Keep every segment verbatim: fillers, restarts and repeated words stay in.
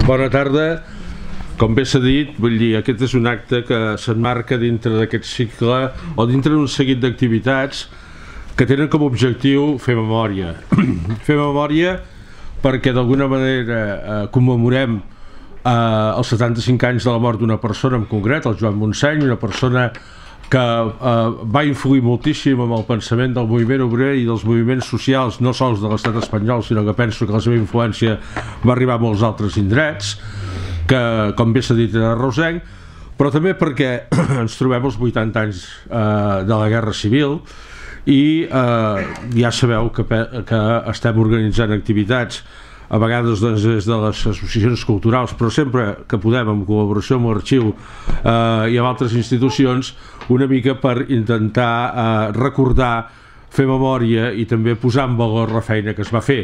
Bona tarda. Com bé s'ha dit, vull dir, aquest és un acte que s'emmarca dintre d'aquest cicle o dintre d'un seguit d'activitats que tenen com a objectiu fer memòria. Fer memòria perquè d'alguna manera eh, commemorem eh, els setanta-cinc anys de la mort d'una persona en concret, el Joan Montseny, una persona que eh, va influir moltíssim en el pensament del moviment obrer i dels moviments socials, no sols de l'estat espanyol, sinó que penso que la seva influència va arribar a molts altres indrets, que com bé s'ha dit era reusenc, però també perquè ens trobem els vuitanta anys eh, de la Guerra Civil i eh, ja sabeu que, que estem organitzant activitats a vegades doncs, des de les associacions culturals, però sempre que podem, en col·laboració amb l'arxiu eh, i amb altres institucions, una mica per intentar eh, recordar, fer memòria i també posar en valor la feina que es va fer.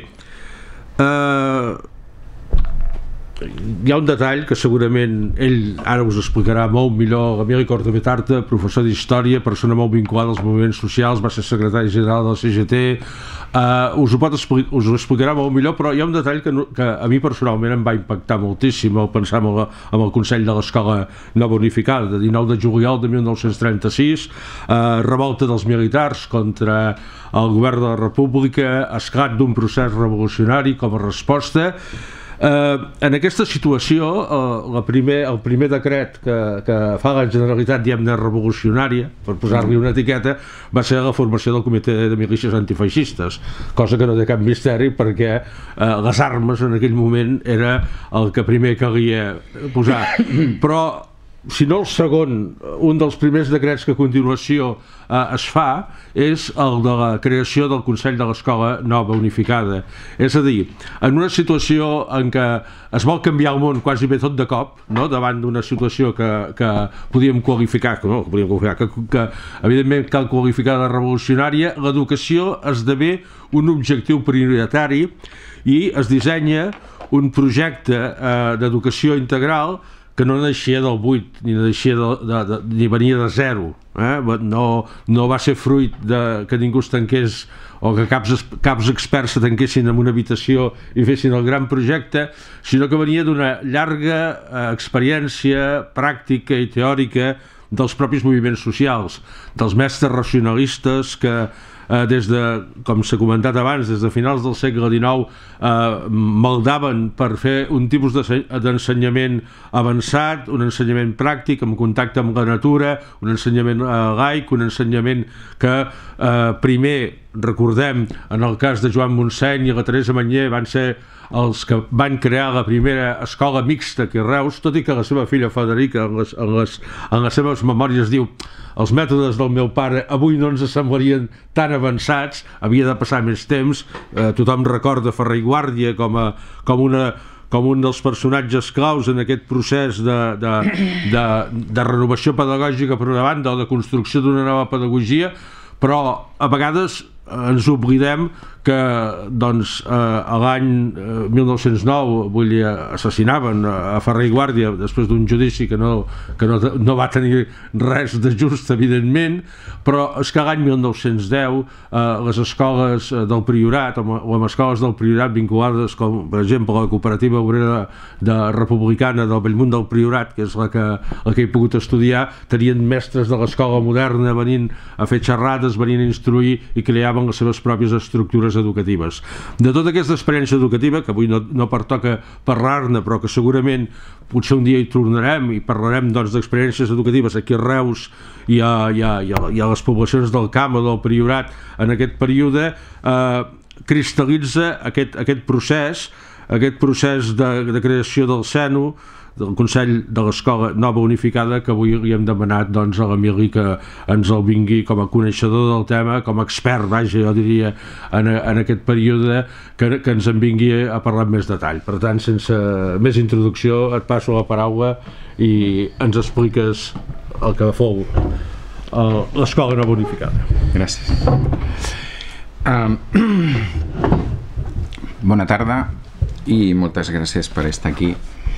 Eh, hi ha un detall que segurament ell ara us explicarà molt millor, l'Emili Cortavetarta, professor d'història, persona molt vinculada als moviments socials, va ser secretari general del C G T, uh, us, ho pot expli us ho explicarà molt millor, però hi ha un detall que, no, que a mi personalment em va impactar moltíssim al pensar en, la, en el Consell de l'Escola Nova Unificada, de dinou de juliol de mil nou-cents trenta-sis, uh, revolta dels militars contra el govern de la República, esclat d'un procés revolucionari com a resposta. Uh, en aquesta situació uh, la primer, el primer decret que, que fa la Generalitat, diguem-ne revolucionària, per posar-li una etiqueta, va ser la formació del Comitè de Milícies Antifeixistes, cosa que no té cap misteri perquè uh, les armes en aquell moment era el que primer calia posar, però si no el segon, un dels primers decrets que a continuació eh, es fa és el de la creació del Consell de l'Escola Nova Unificada. És a dir, en una situació en què es vol canviar el món quasi bé tot de cop, no? Davant d'una situació que, que podíem qualificar, que, no, que, podíem qualificar que, que evidentment cal qualificar de revolucionària, l'educació esdevé un objectiu prioritari i es dissenya un projecte eh, d'educació integral que no naixia del buit, ni, naixia de, de, de, ni venia de zero, eh? no, no va ser fruit de, que ningú es tanqués o que caps, caps experts se tanquessin en una habitació i fessin el gran projecte, sinó que venia d'una llarga eh, experiència pràctica i teòrica dels propis moviments socials, dels mestres racionalistes que Eh, des de, com s'ha comentat abans, des de finals del segle dinou eh, maldaven per fer un tipus d'ensenyament avançat, un ensenyament pràctic, amb contacte amb la natura, un ensenyament eh, laic, un ensenyament que eh, primer, recordem, en el cas de Joan Montseny i la Teresa Manyer van ser els que van crear la primera escola mixta aquí a Reus, tot i que la seva filla Federica en les, en les, en les seves memòries diu: els mètodes del meu pare avui no ens semblarien tan avançats, havia de passar més temps. Eh, tothom recorda Ferrer i Guàrdia com, a, com, una, com un dels personatges claus en aquest procés de, de, de, de renovació pedagògica per una banda o de construcció d'una nova pedagogia, però a vegades ens oblidem que doncs, eh, a l'any mil nou-cents nou vull dir, assassinaven a Ferrer i Guàrdia després d'un judici que, no, que no, no va tenir res de just, evidentment, però és que l'any mil nou-cents deu eh, les escoles del Priorat o, o amb escoles del Priorat vinculades com per exemple la Cooperativa Obrera de Republicana del Bellmunt del Priorat, que és la que, la que he pogut estudiar, tenien mestres de l'escola moderna venint a fer xerrades, venint a instruir i creaven les seves pròpies estructures educatives. De tota aquesta experiència educativa, que avui no, no pertoca parlar-ne, però que segurament potser un dia hi tornarem i parlarem doncs, d'experiències educatives aquí a Reus i a, i, a, i, a, i a les poblacions del Camp o del Priorat en aquest període, eh, cristal·litza aquest, aquest procés, aquest procés de, de creació del Seno, del Consell de l'Escola Nova Unificada, que avui li hem demanat doncs, a l'Emili que ens el vingui com a coneixedor del tema, com a expert, vaja, jo diria, en, en aquest període, que, que ens en vingui a parlar amb més detall. Per tant, sense més introducció, et passo la paraula i ens expliques el que fou l'Escola Nova Unificada. Gràcies. Um, bona tarda i moltes gràcies per estar aquí.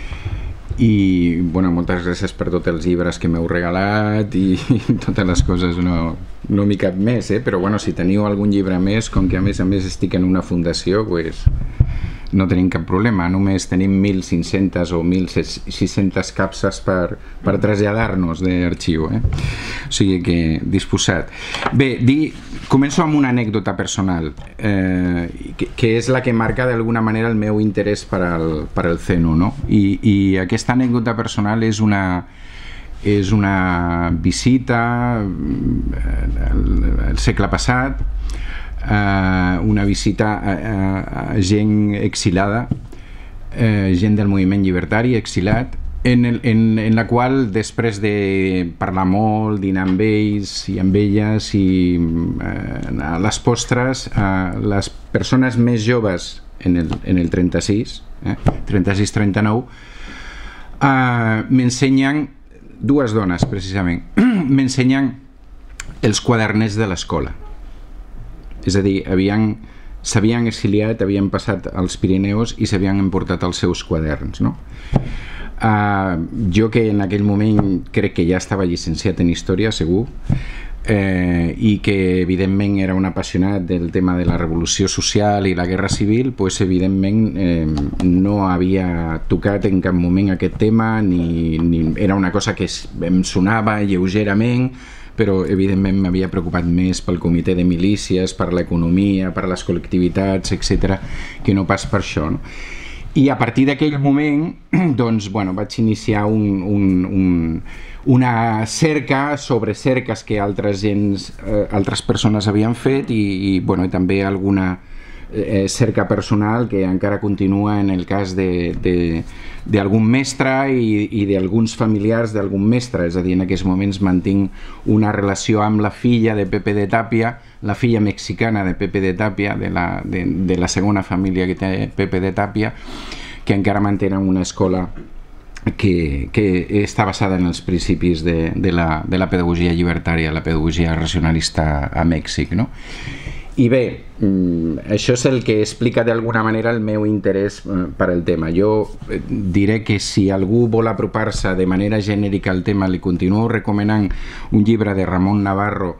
I bueno, moltes gràcies per tots els llibres que m'heu regalat i, i totes les coses, no, no m'hi cap més, eh? Però bueno, si teniu algun llibre més, com que a més a més estic en una fundació, pues, no tenim cap problema, només tenim mil cinc-centes o mil sis-centes capses per, per traslladar-nos d'arxiu, eh? O sigui que disposat. Bé, di, començo amb una anècdota personal, eh, que, que és la que marca d'alguna manera el meu interès per al, per al Zenu, no? I, i aquesta anècdota personal és una és una visita al segle passat, una visita a gent exilada, gent del moviment llibertari exilat, en, el, en, en la qual després de parlar molt, dinar amb ells i amb elles i a les postres, les persones més joves en el, en el trenta-sis, eh, trenta-sis trenta-nou, m'ensenyen dues dones, precisament, m'ensenyen els quadernets de l'escola. És a dir, s'havien exiliat, havien passat als Pirineus i s'havien emportat els seus quaderns, no? Uh, jo que en aquell moment crec que ja estava llicenciat en Història, segur, eh, i que evidentment era un apassionat del tema de la revolució social i la guerra civil, pues evidentment eh, no havia tocat en cap moment aquest tema, ni, ni era una cosa que em sonava lleugerament, però evidentment m'havia preocupat més pel comitè de milícies, per l'economia, per les col·lectivitats, etcètera, que no pas per això, no? I a partir d'aquell moment, doncs, bueno, vaig iniciar un, un, un, una cerca sobre cerques que altres, gens, eh, altres persones havien fet i, i, bueno, i també alguna eh, cerca personal que encara continua en el cas d'algun mestre i, i d'alguns familiars d'algun mestre, és a dir, en aquests moments mantinc una relació amb la filla de Pepe de Tapia, la filla mexicana de Pepe de Tapia, de la, de, de la segona família que té Pepe de Tapia, que encara mantenen una escola que, que està basada en els principis de, de, la, de la pedagogia llibertària, la pedagogia racionalista a Mèxic, no? I bé, això és el que explica d'alguna manera el meu interès per al tema. Jo diré que si algú vol apropar-se de manera genèrica al tema, li continuo recomanant un llibre de Ramon Navarro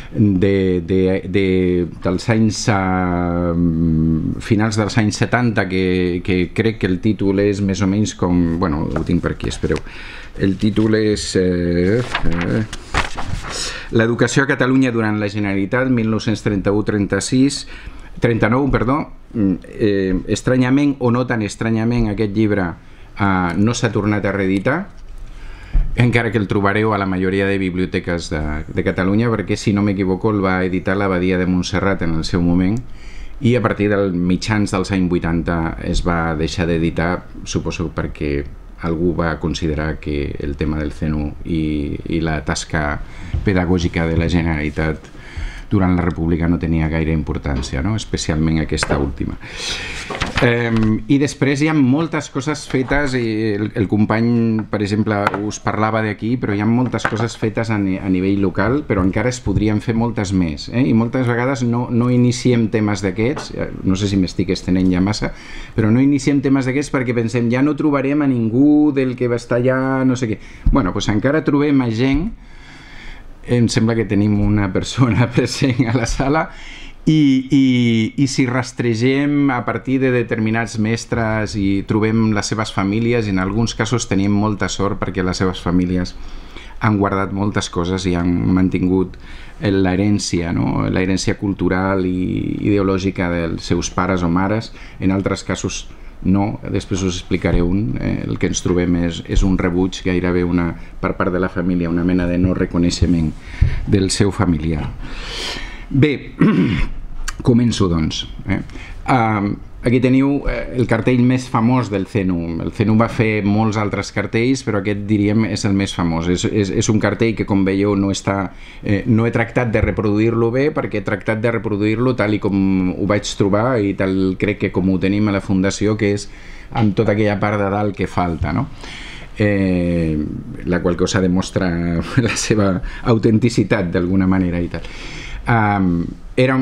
de, de, de, dels anys uh, finals dels anys setanta, que, que crec que el títol és més o menys com, bueno, ho tinc per aquí, espereu, el títol és eh, eh, L'educació a Catalunya durant la Generalitat, mil nou-cents trenta-u trenta-sis trenta-nou, perdó. Eh, estranyament o no tan estranyament, aquest llibre eh, no s'ha tornat a reeditar, encara que el trobareu a la majoria de biblioteques de, de Catalunya, perquè si no m'equivoco el va editar l'Abadia de Montserrat en el seu moment i a partir dels mitjans dels anys vuitanta es va deixar d'editar, suposo perquè algú va considerar que el tema del Zenu i, i la tasca pedagògica de la Generalitat durant la República no tenia gaire importància, no? Especialment aquesta última. Eh, I després hi ha moltes coses fetes, i el, el company, per exemple, us parlava d'aquí, però hi ha moltes coses fetes a, a nivell local, però encara es podrien fer moltes més, eh? I moltes vegades no, no iniciem temes d'aquests, no sé si m'estic estenent ja massa, però no iniciem temes d'aquests perquè pensem ja no trobarem a ningú del que va estar allà, no sé què. Bueno, doncs encara trobem a gent. Em sembla que tenim una persona present a la sala i, i, i si rastregem a partir de determinats mestres i trobem les seves famílies, en alguns casos tenim molta sort perquè les seves famílies han guardat moltes coses i han mantingut l'herència, no? L'herència cultural i ideològica dels seus pares o mares. En altres casos no, després us explicaré un. Eh, el que ens trobem és, és un rebuig gairebé una, per part de la família, una mena de no reconeixement del seu familiar. Bé, començo doncs. Eh? Uh, aquí teniu el cartell més famós del Zenu. El Zenu va fer molts altres cartells, però aquest diríem és el més famós. És, és, és un cartell que, com veieu, no, està, eh, no he tractat de reproduir-lo bé, perquè he tractat de reproduir-lo tal i com ho vaig trobar i tal crec que com ho tenim a la Fundació, que és amb tota aquella part de dalt que falta, no? Eh, la qual cosa demostra la seva autenticitat d'alguna manera i tal. Um, era,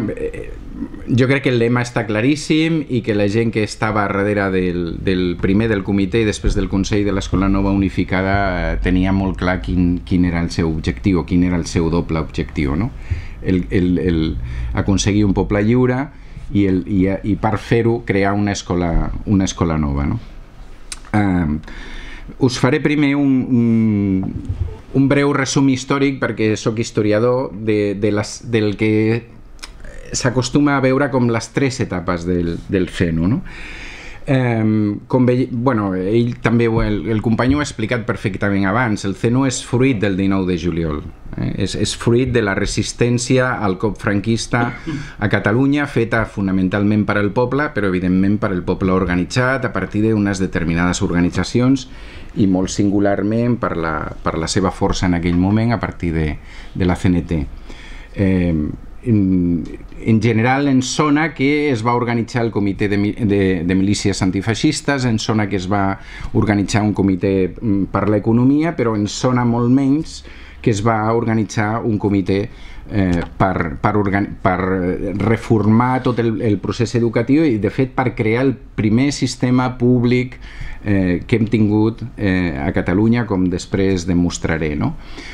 jo crec que el lema està claríssim i que la gent que estava darrere del, del primer del comitè i després del Consell de l'Escola Nova Unificada eh, tenia molt clar quin, quin era el seu objectiu, quin era el seu doble objectiu, no? El, el, el aconseguir un poble lliure i, el, i, i per fer-ho crear una escola, una escola nova, no? Uh, us faré primer un, un, un breu resum històric, perquè sóc historiador de, de les, del que s'acostuma a veure com les tres etapes del, del Ceno, no? Eh, com ve, bueno, ell també, el, el company ho ha explicat perfectament abans, el Ceno és fruit del dinou de juliol, eh? és, és fruit de la resistència al cop franquista a Catalunya, feta fonamentalment per al poble, però evidentment per al poble organitzat a partir d'unes determinades organitzacions i molt singularment per la, per la seva força en aquell moment a partir de, de la C N T. Eh, En, en general ens sona que es va organitzar el comitè de, de, de milícies antifeixistes, ens sona que es va organitzar un comitè per l'economia, però ens sona molt menys que es va organitzar un comitè eh, per, per, per reformar tot el, el procés educatiu i de fet per crear el primer sistema públic eh, que hem tingut eh, a Catalunya, com després demostraré, no?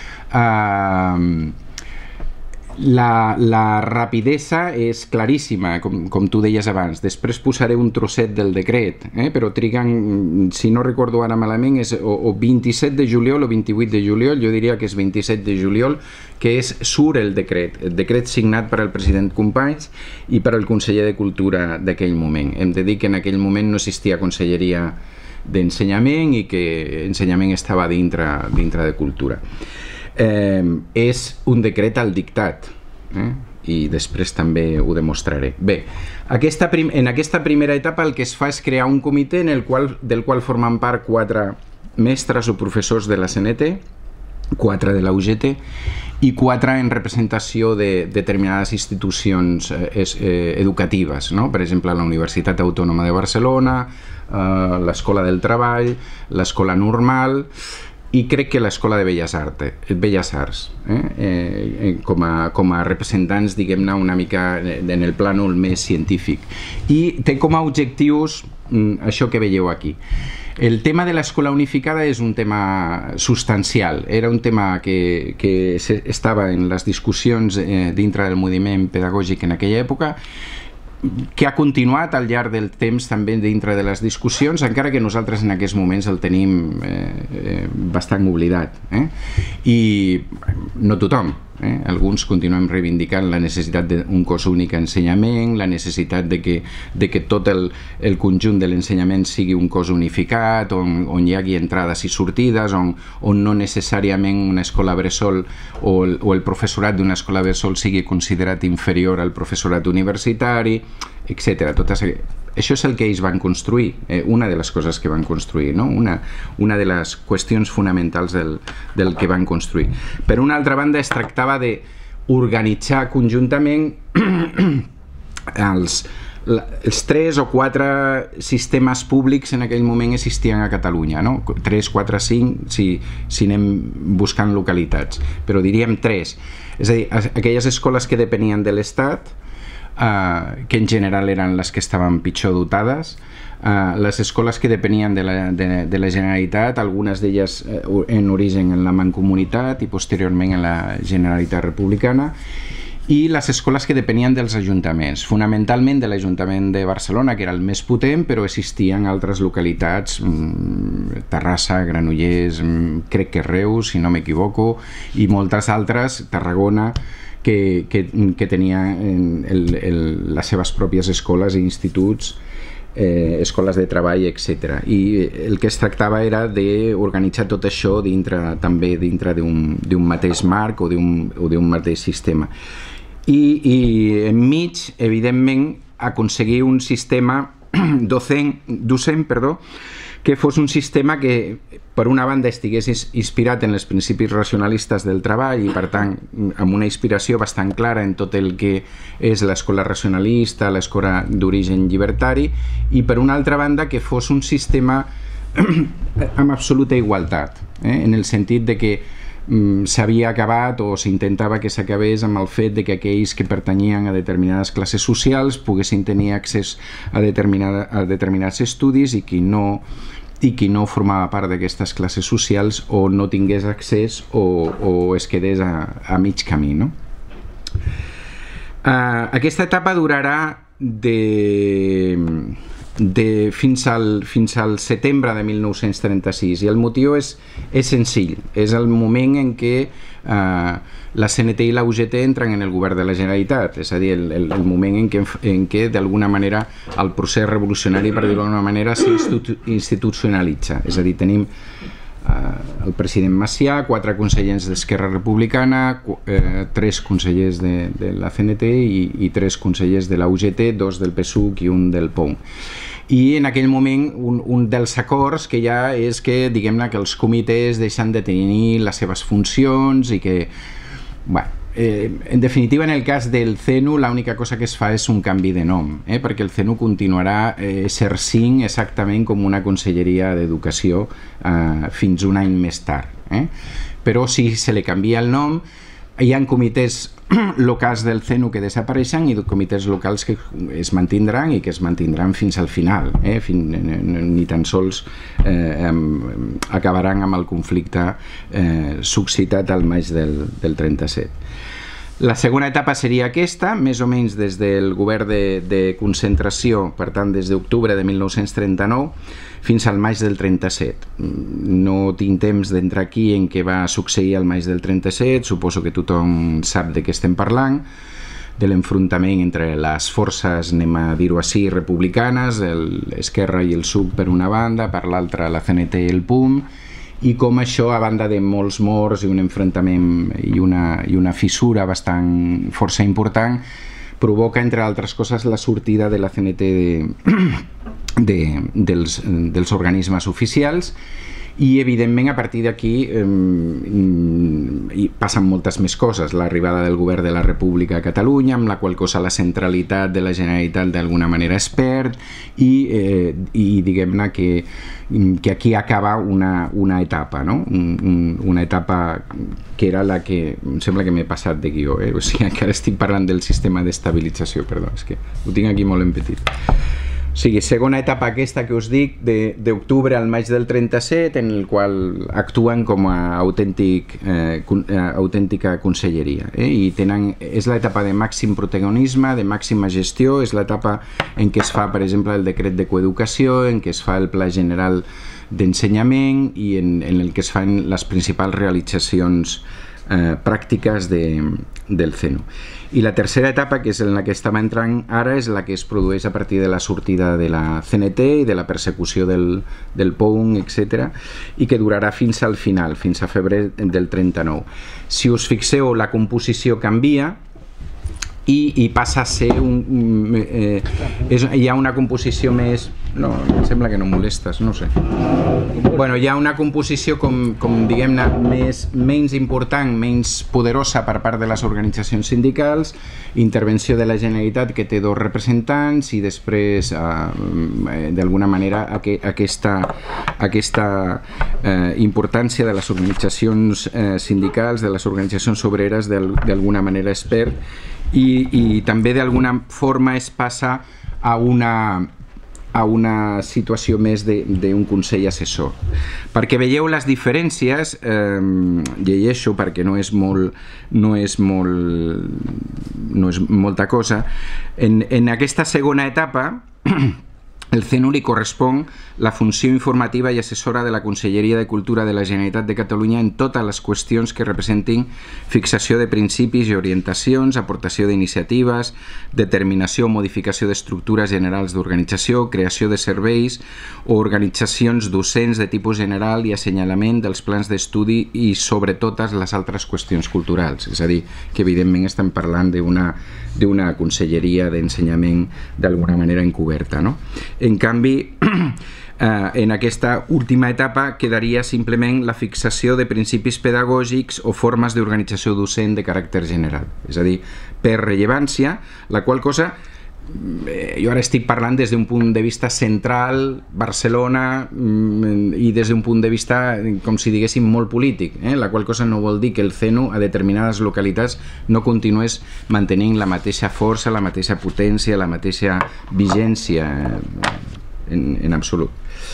Uh, La, la rapidesa és claríssima, com, com tu deies abans. Després posaré un trosset del decret, eh? però triguen, si no recordo ara malament, és o, o vint-i-set de juliol o vint-i-vuit de juliol, jo diria que és vint-i-set de juliol, que és surt el decret, el decret signat per el president Companys i per el conseller de Cultura d'aquell moment. Hem de dir que en aquell moment no existia conselleria d'ensenyament i que ensenyament estava dintre, dintre de Cultura. Eh, és un decret al dictat, eh? i després també ho demostraré. Bé, aquesta prim en aquesta primera etapa el que es fa és crear un comitè en el qual, del qual formen part quatre mestres o professors de la C N T, quatre de la U G T i quatre en representació de determinades institucions eh, eh, educatives, no? Per exemple, la Universitat Autònoma de Barcelona, eh, l'Escola del Treball, l'Escola Normal i crec que l'Escola de Belles Arts, Belles Arts eh? Eh, com, a, com a representants, diguem-ne, una mica en el plànol més científic. I té com a objectius mm, això que veieu aquí. El tema de l'escola unificada és un tema substancial, era un tema que, que estava en les discussions eh, dintre del moviment pedagògic en aquella època, que ha continuat al llarg del temps també dintre de les discussions, encara que nosaltres en aquests moments el tenim eh, eh, bastant oblidat. Eh? I no tothom, eh? alguns continuem reivindicant la necessitat d'un cos únic d'ensenyament, la necessitat de que, de que tot el, el conjunt de l'ensenyament sigui un cos unificat, on, on hi hagi entrades i sortides, on, on no necessàriament una escola bressol o el, o el professorat d'una escola bressol sigui considerat inferior al professorat universitari, etcètera. Totes, això és el que ells van construir, eh, una de les coses que van construir, no? una, una de les qüestions fonamentals del, del que van construir. Per una altra banda, es tractava d'organitzar conjuntament els, els tres o quatre sistemes públics en aquell moment existien a Catalunya, no? tres, quatre, cinc, si, si anem buscant localitats, però diríem tres. És a dir, aquelles escoles que depenien de l'Estat, Uh, que en general eren les que estaven pitjor dotades, uh, les escoles que depenien de la, de, de la Generalitat, algunes d'elles uh, en origen en la Mancomunitat i posteriorment en la Generalitat Republicana, i les escoles que depenien dels ajuntaments, fonamentalment de l'Ajuntament de Barcelona, que era el més potent, però existien altres localitats, mm, Terrassa, Granollers, mm, crec que Reus, si no m'equivoco, i moltes altres, Tarragona, Que, que, que tenia el, el, les seves pròpies escoles i instituts, eh, escoles de treball, etcètera. I el que es tractava era d'organitzar tot això dintre, també dintre d'un mateix marc o d'un mateix sistema. I, i enmig, evidentment, aconseguir un sistema docent, docent perdó, que fos un sistema que, per una banda, estigués inspirat en els principis racionalistes del treball i, per tant, amb una inspiració bastant clara en tot el que és l'escola racionalista, l'escola d'origen llibertari, i, per una altra banda, que fos un sistema amb absoluta igualtat, eh? en el sentit de que s'havia acabat o s'intentava que s'acabés amb el fet de que aquells que pertanyien a determinades classes socials poguessin tenir accés a, determinada, a determinats estudis i qui no, i qui no formava part d'aquestes classes socials o no tingués accés o, o es quedés a, a mig camí, no? Uh, aquesta etapa durarà de, de, fins, al, fins al setembre de mil nou-cents trenta-sis, i el motiu és, és senzill, és el moment en què eh, la C N T i la U G T entren en el govern de la Generalitat, és a dir, el, el, el moment en què, en què d'alguna manera el procés revolucionari, per dir-ho d'alguna manera, s'institucionalitza, és a dir, tenim el president Macià, quatre consellers d'Esquerra Republicana, eh, tres consellers de, de la C N T i, i tres consellers de la U G T, dos del P S U C i un del P O M. I en aquell moment un, un dels acords que hi ha és que, diguem-ne, que els comitès deixen de tenir les seves funcions i que, bueno, Eh, en definitiva, en el cas del C N U, l'única cosa que es fa és un canvi de nom, eh? perquè el C N U continuarà eh, exercint exactament com una conselleria d'educació eh, fins un any més tard. Eh? Però si se li canvia el nom, hi ha comitès locals del C N U que desapareixen i comitès locals que es mantindran i que es mantindran fins al final, eh? Fin, ni tan sols eh, acabaran amb el conflicte eh, suscitat al maig del, del trenta-set. La segona etapa seria aquesta, més o menys des del govern de, de concentració, per tant des d'octubre de mil nou-cents trenta-nou fins al maig del trenta-set. No tinc temps d'entrar aquí en què va succeir al maig del trenta-set, suposo que tothom sap de què estem parlant, de l'enfrontament entre les forces, anem a dir-ho així, republicanes, l'Esquerra i el S U C per una banda, per l'altra la C N T i el P U M, i com això, a banda de molts morts i un enfrontament i una, i una fissura bastant força important, provoca, entre altres coses, la sortida de la C N T de, de, dels, dels organismes oficials i, evidentment, a partir d'aquí eh, passen moltes més coses. L'arribada del govern de la República a Catalunya, amb la qual cosa la centralitat de la Generalitat d'alguna manera es perd i, eh, i diguem-ne que que aquí acaba una, una etapa, no? Un, un, una etapa que era la que... Em sembla que m'he passat de guió, eh? O sigui, encara estic parlant del sistema d'estabilització, perdó, és que ho tinc aquí molt en petit. O sigui, segona etapa aquesta que us dic, d'octubre al maig del trenta-set, en el qual actuen com a autèntic, eh, autèntica conselleria. Eh? I tenen, és l'etapa de màxim protagonisme, de màxima gestió, és l'etapa en què es fa, per exemple, el decret de coeducació, en què es fa el Pla General d'Ensenyament i en, en el que es fan les principals realitzacions eh, pràctiques de, del C N U. I la tercera etapa, que és en la que estem entrant ara, és la que es produeix a partir de la sortida de la C N T i de la persecució del, del P O M, etcètera, i que durarà fins al final, fins a febrer del trenta-nou. Si us fixeu, la composició canvia i, i passa a ser un... Eh, és, hi ha una composició més... No, em sembla que no molestes, no sé. Bueno, hi ha una composició com, com diguem-ne, més, menys important, menys poderosa per part de les organitzacions sindicals, intervenció de la Generalitat que té dos representants i després, eh, d'alguna manera, aqu aquesta, aquesta eh, importància de les organitzacions eh, sindicals, de les organitzacions obreres, d'alguna manera es perd i, i també d'alguna forma es passa a una... a una situació més d'un consell assessor. Perquè veieu les diferències, eh, llegeixo perquè no és molt, no és molt, no és molta cosa, en, en aquesta segona etapa el C N U li correspon la funció informativa i assessora de la Conselleria de Cultura de la Generalitat de Catalunya en totes les qüestions que representin fixació de principis i orientacions, aportació d'iniciatives, determinació o modificació d'estructures generals d'organització, creació de serveis o organitzacions docents de tipus general i assenyalament dels plans d'estudi i sobre totes les altres qüestions culturals. És a dir, que evidentment estem parlant d'una d'una conselleria d'ensenyament d'alguna manera encoberta, no? En canvi, eh, en aquesta última etapa quedaria simplement la fixació de principis pedagògics o formes d'organització docent de caràcter general, és a dir, per rellevància, la qual cosa eh, jo ara estic parlant des d'un punt de vista central, Barcelona, i des d'un punt de vista, com si diguéssim, molt polític, eh? La qual cosa no vol dir que el C N U a determinades localitats no continués mantenint la mateixa força, la mateixa potència, la mateixa vigència en, en absolut.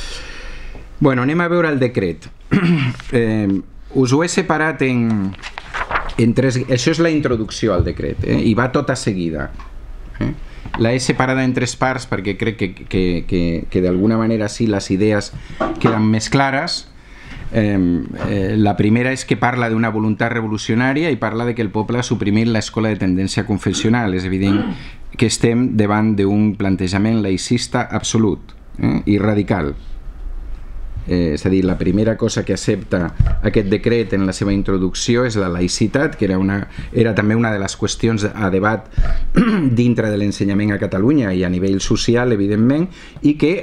Bueno, anem a veure el decret. Eh, us ho he separat en, en tres... Això és la introducció al decret, eh? I va tota seguida. Eh? la he separada en tres parts perquè crec que, que, que, que d'alguna manera sí les idees queden més clares. Eh, eh, la primera és que parla d'una voluntat revolucionària i parla de que el poble ha suprimit l'escola de tendència confessional. És evident que estem davant d'un plantejament laicista absolut eh, i radical. Eh, és a dir, la primera cosa que accepta aquest decret en la seva introducció és la laïcitat, que era, una, era també una de les qüestions a debat dintre de l'ensenyament a Catalunya i a nivell social, evidentment, i que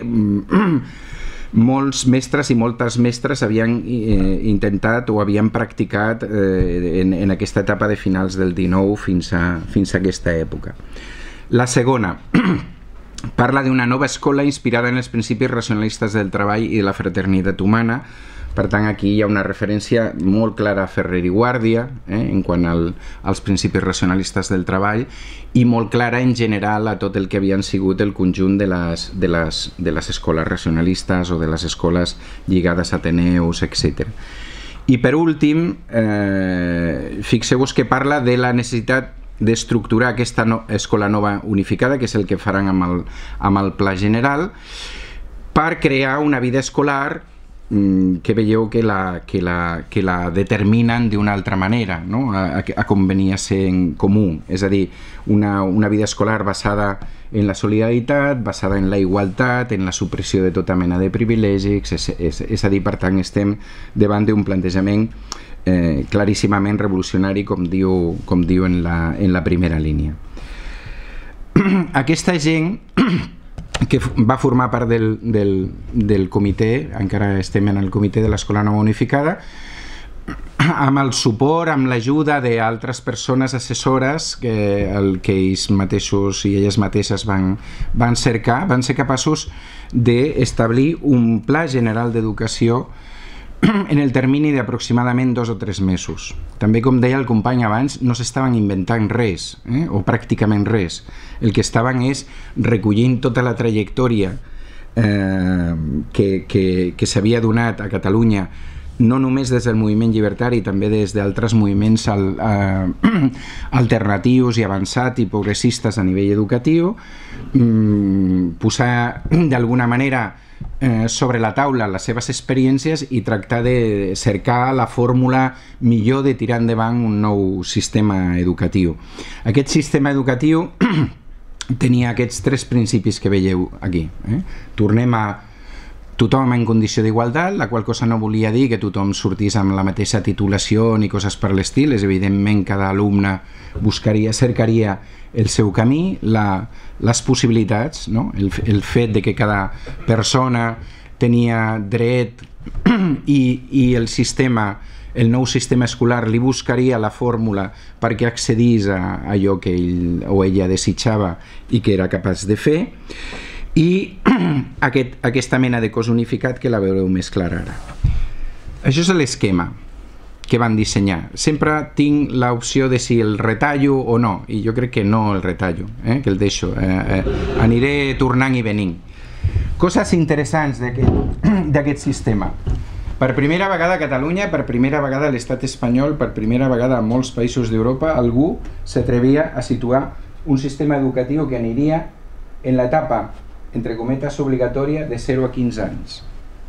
molts mestres i moltes mestres havien eh, intentat o havien practicat eh, en, en aquesta etapa de finals del dinou fins a, fins a aquesta època. La segona parla d'una nova escola inspirada en els principis racionalistes del treball i de la fraternitat humana. Per tant, aquí hi ha una referència molt clara a Ferrer i Guàrdia eh, en quant al, als principis racionalistes del treball i molt clara en general a tot el que havien sigut el conjunt de les, de les, de les escoles racionalistes o de les escoles lligades a Ateneus, etcètera. I per últim, eh, fixeu-vos que parla de la necessitat d'estructurar aquesta no, escola nova unificada, que és el que faran amb el, amb el Pla General, per crear una vida escolar que veieu que la, que la, que la determinen d'una altra manera, no? a, a com venia a ser en comú, és a dir, una, una vida escolar basada en la solidaritat, basada en la igualtat, en la supressió de tota mena de privilegis, és, és, és a dir, per tant, estem davant d'un plantejament eh, claríssimament revolucionari, com diu, com diu en, la, en la primera línia. Aquesta gent que va formar part del, del, del comitè, encara estem en el comitè de l'Escola Nova Unificada, amb el suport, amb l'ajuda d'altres persones assessores que, el que ells mateixos i elles mateixes van, van cercar, van ser capaços d'establir un pla general d'educació en el termini d'aproximadament dos o tres mesos. També, com deia el company abans, no s'estaven inventant res, eh? o pràcticament res. El que estaven és recollint tota la trajectòria eh, que, que, que s'havia donat a Catalunya, no només des del moviment llibertari, també des d'altres moviments al, eh, alternatius i avançats i progressistes a nivell educatiu, mm, posar d'alguna manera Eh, sobre la taula les seves experiències i tractar de cercar la fórmula millor de tirar endavant un nou sistema educatiu. Aquest sistema educatiu tenia aquests tres principis que veieu aquí. Eh? Tornem a tothom en condició d'igualtat, la qual cosa no volia dir que tothom sortís amb la mateixa titulació ni coses per l'estil. És evidentment cada alumne buscaria, cercaria el seu camí, la, les possibilitats, no? el, el fet de que cada persona tenia dret i, i el sistema, el nou sistema escolar li buscaria la fórmula perquè accedís a allò que ell o ella desitjava i que era capaç de fer, i aquest, aquesta mena de cos unificat que la veureu més clara ara. Això és l'esquema que van dissenyar. Sempre tinc l'opció de si el retallo o no, i jo crec que no el retallo, eh? que el deixo. Eh, eh, aniré tornant i venint. Coses interessants d'aquest sistema. Per primera vegada a Catalunya, per primera vegada a l'estat espanyol, per primera vegada a molts països d'Europa, algú s'atrevia a situar un sistema educatiu que aniria en l'etapa, entre cometes, obligatòria de zero a quinze anys.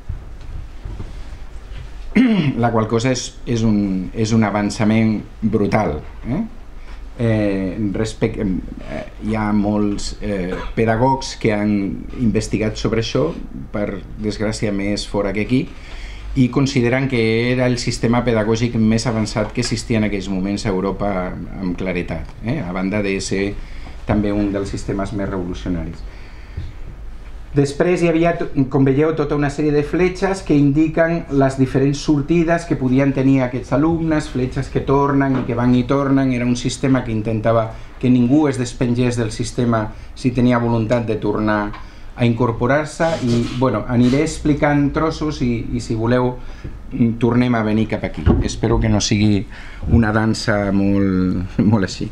La qual cosa és, és, un, és un avançament brutal. Eh? Eh, respecte, eh, hi ha molts eh, pedagogs que han investigat sobre això, per desgràcia més fora que aquí, i consideren que era el sistema pedagògic més avançat que existia en aquells moments a Europa amb claretat, eh? a banda de ser també un dels sistemes més revolucionaris. Després hi havia, com veieu, tota una sèrie de fletxes que indiquen les diferents sortides que podien tenir aquests alumnes, fletxes que tornen i que van i tornen. Era un sistema que intentava que ningú es despengés del sistema si tenia voluntat de tornar a incorporar-se, i bueno, aniré explicant trossos i, i si voleu tornem a venir cap aquí. Espero que no sigui una dansa molt, molt així.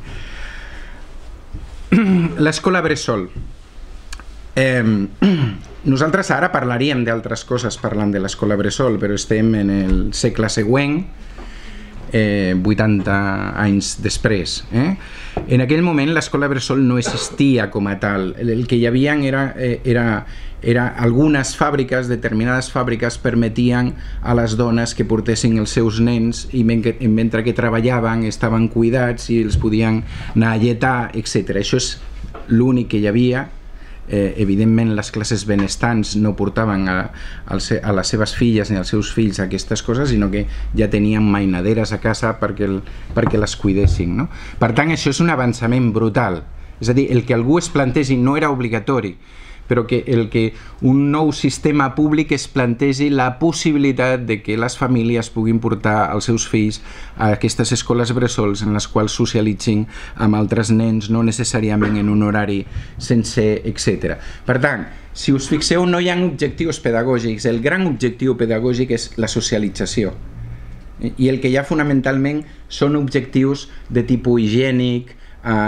L'escola Bressol. Eh, nosaltres ara parlaríem d'altres coses parlant de l'escola Bressol, però estem en el segle següent, eh, vuitanta anys després. Eh? En aquell moment l'escola bressol no existia com a tal. El que hi havia era, era, era algunes fàbriques, determinades fàbriques permetien a les dones que portessin els seus nens i mentre que treballaven estaven cuidats i els podien anar a lletar, etcètera. Això és l'únic que hi havia. Eh, evidentment les classes benestants no portaven a, a les seves filles ni als seus fills aquestes coses, sinó que ja tenien mainaderes a casa perquè, el, perquè les cuidessin, no? Per tant, això és un avançament brutal. És a dir, el que algú es plantegi no era obligatori, però que el que un nou sistema públic es plantegi la possibilitat de que les famílies puguin portar els seus fills a aquestes escoles bressols en les quals socialitzin amb altres nens, no necessàriament en un horari sencer, etcètera. Per tant, si us fixeu, no hi ha objectius pedagògics. El gran objectiu pedagògic és la socialització. I el que hi ha fonamentalment són objectius de tipus higiènic,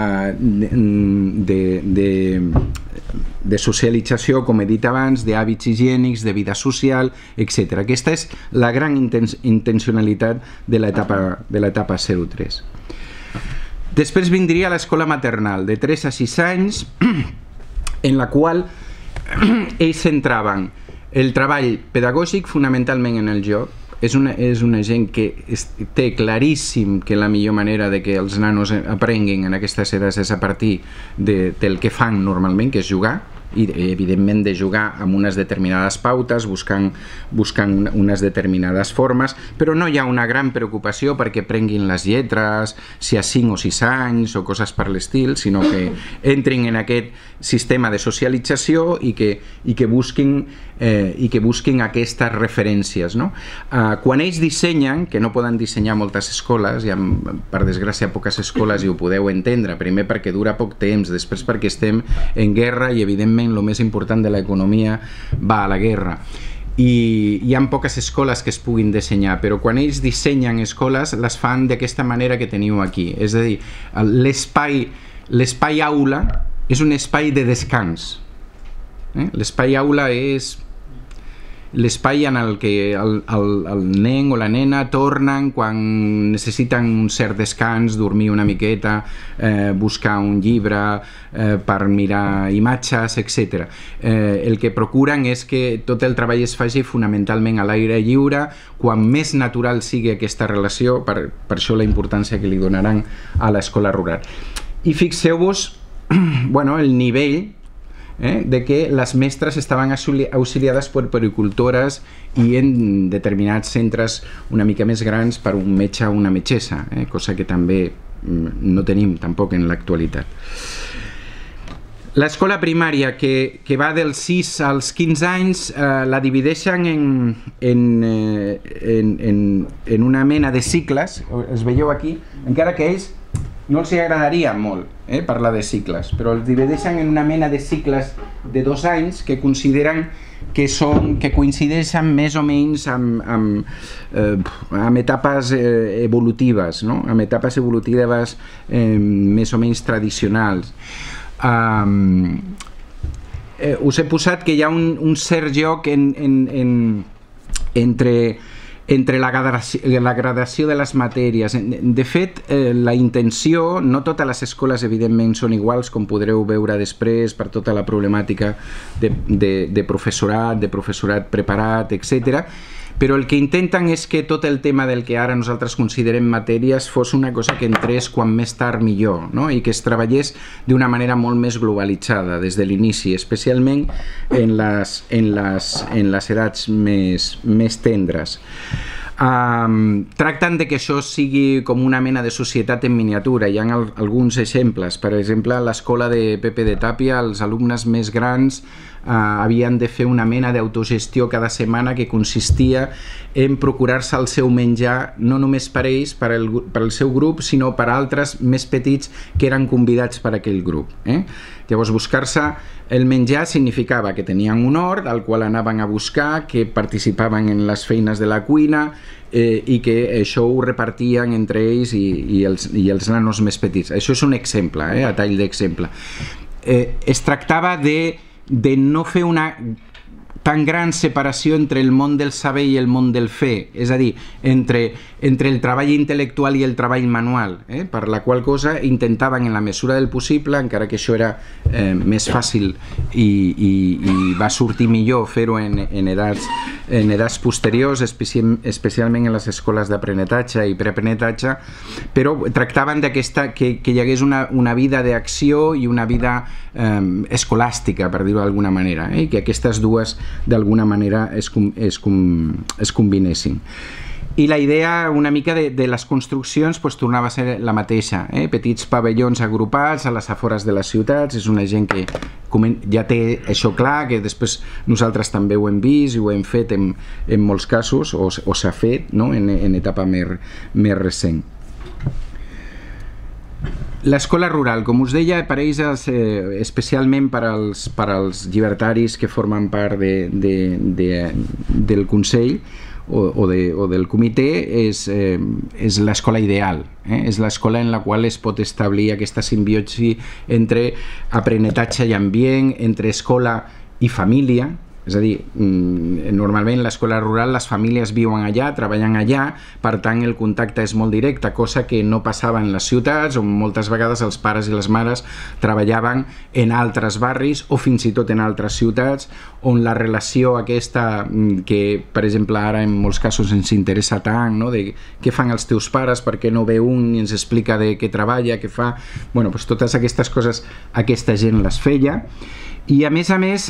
de, de, de socialització, com he dit abans, d'hàbits higiènics, de vida social, etcètera. Aquesta és la gran inten intencionalitat de l'etapa zero tres. Després vindria l'escola maternal, de tres a sis anys, en la qual ells centraven el treball pedagògic fonamentalment en el joc. És una, és una gent que té claríssim que la millor manera de que els nanos aprenguin en aquestes edats és a partir de, del que fan normalment, que és jugar, i evidentment de jugar amb unes determinades pautes, buscant, buscant unes determinades formes, però no hi ha una gran preocupació perquè prenguin les lletres, si a cinc o sis anys o coses per l'estil, sinó que entrin en aquest sistema de socialització i que, i que, busquin, eh, i que busquin aquestes referències, no? Eh, quan ells dissenyen, que no poden dissenyar moltes escoles, hi ha per desgràcia poques escoles i ho podeu entendre, primer perquè dura poc temps, després perquè estem en guerra i evidentment el més important de l'economia va a la guerra i hi ha poques escoles que es puguin dissenyar, però quan ells dissenyen escoles les fan d'aquesta manera que teniu aquí, és a dir, l'espai l'espai aula és un espai de descans, eh? L'espai aula és l'espai en el que el, el, el nen o la nena tornen quan necessiten un cert descans, dormir una miqueta, eh, buscar un llibre eh, per mirar imatges, etcètera. Eh, el que procuren és que tot el treball es faci fonamentalment a l'aire lliure, quan més natural sigui aquesta relació, per, per això la importància que li donaran a l'escola rural. I fixeu-vos, bueno, el nivell Eh, de que les mestres estaven auxiliades per pericultores i en determinats centres una mica més grans per un metge o una metgessa, eh, cosa que també no tenim tampoc en l'actualitat. L'escola primària, que, que va dels sis als quinze anys, eh, la divideixen en, en, eh, en, en, en una mena de cicles, els veieu aquí, encara que ells no els agradaria molt eh, parlar de cicles, però els divideixen en una mena de cicles de dos anys que consideren que, són, que coincideixen més o menys amb, amb, eh, amb etapes eh, evolutives, no? Amb etapes evolutives eh, més o menys tradicionals. Um, eh, us he posat que hi ha un, un cert joc en, en, en, entre entre la gradació, la gradació de les matèries. De fet, eh, la intenció, no totes les escoles evidentment són iguals, com podreu veure després per tota la problemàtica de, de, de professorat, de professorat preparat, etcètera, però el que intenten és que tot el tema del que ara nosaltres considerem matèries fos una cosa que entrés quan més tard millor, no? I que es treballés d'una manera molt més globalitzada des de l'inici, especialment en les, en les, en les edats més, més tendres. Um, tracten de que això sigui com una mena de societat en miniatura. Hi ha al, alguns exemples. Per exemple, a l'escola de Pepe de Tàpia, els alumnes més grans uh, havien de fer una mena d'autogestió cada setmana que consistia en procurar-se el seu menjar, no només per ells, per el, per el seu grup, sinó per altres més petits que eren convidats per aquell grup. Eh? Llavors, buscar-se el menjar significava que tenien un hort al qual anaven a buscar, que participaven en les feines de la cuina eh, i que això ho repartien entre ells i, i, els, i els nanos més petits. Això és un exemple, eh, a tall d'exemple. Eh, es tractava de, de no fer una tan gran separació entre el món del saber i el món del fer, és a dir, entre, entre el treball intel·lectual i el treball manual, eh? Per la qual cosa intentaven, en la mesura del possible, encara que això era eh, més fàcil i, i, i va sortir millor fer-ho en, en, edats, en edats posteriors, especial, especialment en les escoles d'aprenentatge i preaprenentatge, però tractaven d'aquesta, que, que hi hagués una, una vida d'acció i una vida eh, escolàstica, per dir-ho d'alguna manera, eh? Que aquestes dues d'alguna manera es, es, es combinessin. I la idea una mica de, de les construccions pues, tornava a ser la mateixa, eh? Petits pavellons agrupats a les afores de les ciutats, és una gent que ja té això clar, que després nosaltres també ho hem vist i ho hem fet en, en molts casos, o, o s'ha fet, no? en, en etapa més, més recent. L'escola rural, com us deia, per ells, eh, especialment per als, per als llibertaris que formen part de, de, de, del Consell o, o, de, o del comitè, és, eh, és l'escola ideal, eh? És l'escola en la qual es pot establir aquesta simbiosi entre aprenentatge i ambient, entre escola i família. És a dir, normalment a l'escola rural les famílies viuen allà, treballen allà, per tant el contacte és molt directe, cosa que no passava en les ciutats, on moltes vegades els pares i les mares treballaven en altres barris o fins i tot en altres ciutats, on la relació aquesta, que per exemple ara en molts casos ens interessa tant, no? De què fan els teus pares, per què no ve un i ens explica de què treballa, què fa... Bueno, doncs totes aquestes coses aquesta gent les feia. I a més a més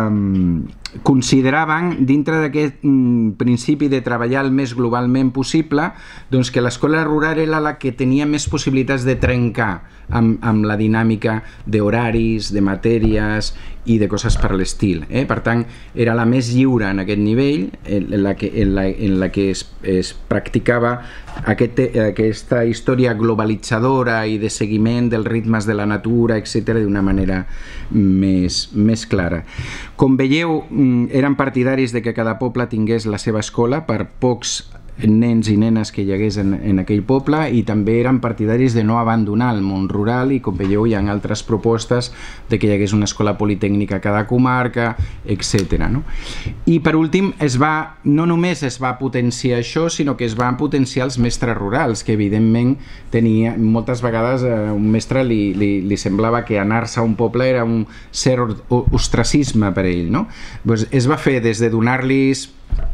eh, consideraven, dintre d'aquest mm, principi de treballar el més globalment possible, doncs que l'escola rural era la que tenia més possibilitats de trencar amb, amb la dinàmica d'horaris, de matèries i de coses per l'estil, eh? Per tant, era la més lliure en aquest nivell, en la que, en la, en la que es, es practicava aquest, aquesta història globalitzadora i de seguiment dels ritmes de la natura, etcètera, d'una manera més, més clara. Com veieu, eren partidaris de que cada poble tingués la seva escola, per pocs nens i nenes que hi hagués en, en aquell poble, i també eren partidaris de no abandonar el món rural, i com veieu hi ha altres propostes de que hi hagués una escola politècnica a cada comarca, etcètera. No? I per últim, es va, no només es va potenciar això, sinó que es van potenciar els mestres rurals, que evidentment tenia, moltes vegades a un mestre li, li, li semblava que anar-se a un poble era un cert ostracisme per ell, no? Pues es va fer des de donar-los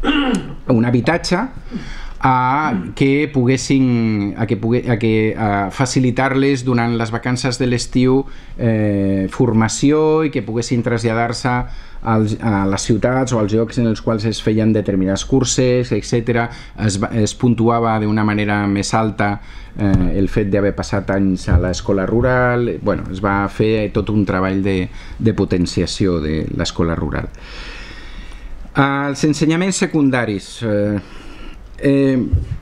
un habitatge a que poguessin a que, a que a facilitar-les durant les vacances de l'estiu eh, formació, i que poguessin traslladar-se als, a les ciutats o als llocs en els quals es feien determinats cursos, etcètera. Es, es puntuava d'una manera més alta eh, el fet d'haver passat anys a l'escola rural. Bueno, es va fer tot un treball de, de potenciació de l'escola rural. Els ensenyaments secundaris. Eh, eh,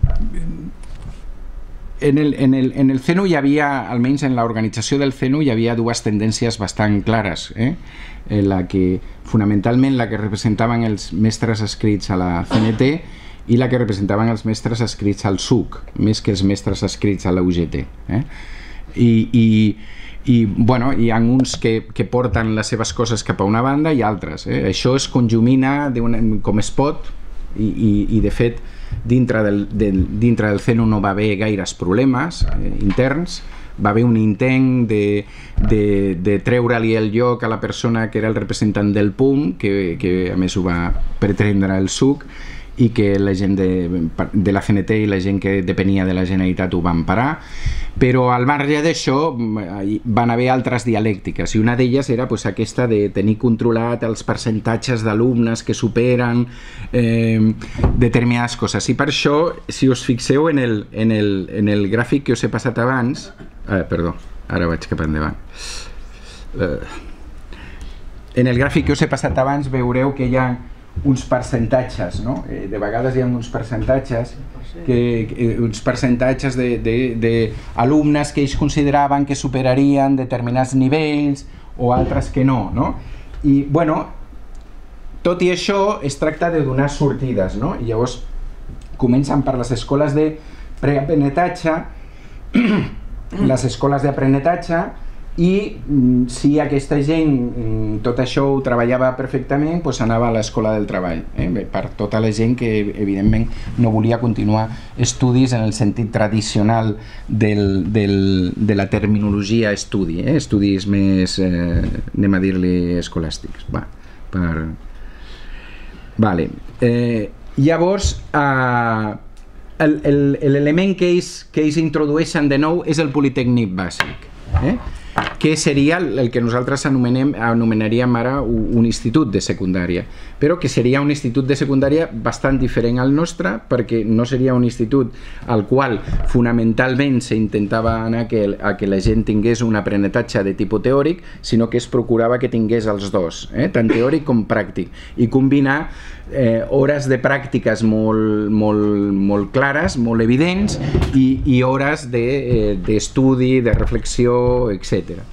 en, el, en, el, en el C N U hi havia, almenys en l'organització del C N U, hi havia dues tendències bastant clares, eh? La que, fonamentalment la que representaven els mestres adscrits a la C N T i la que representaven els mestres adscrits al S U C, més que els mestres adscrits a la U G T. Eh? I... i i bueno, hi ha uns que, que porten les seves coses cap a una banda i altres, eh? Això es conjumina com es pot, i, i, i de fet dintre del, del, dintre del C N U no va haver gaires problemes eh, interns. Va haver un intent de, de, de treure-li el lloc a la persona que era el representant del P U M, que, que a més ho va pretendre el S U C, i que la gent de, de la C N T i la gent que depenia de la Generalitat ho van parar, però al marge d'això van haver altres dialèctiques, i una d'elles era pues, aquesta de tenir controlat els percentatges d'alumnes que superen eh, determinades coses. I per això, si us fixeu en el, en el, en el gràfic que us he passat abans, eh, perdó, ara vaig cap endavant, eh, en el gràfic que us he passat abans veureu que hi ha uns percentatges, no? Eh, de vegades hi ha uns percentatges que, que, uns percentatges d'alumnes que ells consideraven que superarien determinats nivells o altres que no, no? I, bueno, tot i això es tracta de donar sortides, no? I llavors comencen per les escoles de preaprenentatge. Les escoles d'aprenentatge i si aquesta gent tot això ho treballava perfectament, doncs anava a l'escola del treball, eh? Per tota la gent que evidentment no volia continuar estudis en el sentit tradicional del, del, de la terminologia estudi, eh? Estudis més, eh, anem a dir-li, escolàstics. Va, per... vale. eh, llavors eh, l'element que ells, que ells introdueixen de nou és el Politècnic bàsic, eh? que seria el que nosaltres anomenem, anomenaríem ara un institut de secundària, però que seria un institut de secundària bastant diferent al nostre, perquè no seria un institut al qual fonamentalment s'intentava anar que, a que la gent tingués un aprenentatge de tipus teòric, sinó que es procurava que tingués els dos, eh? Tant teòric com pràctic, i combinar eh, hores de pràctiques molt, molt, molt clares, molt evidents, i, i hores d'estudi, de, eh, de reflexió, etcètera.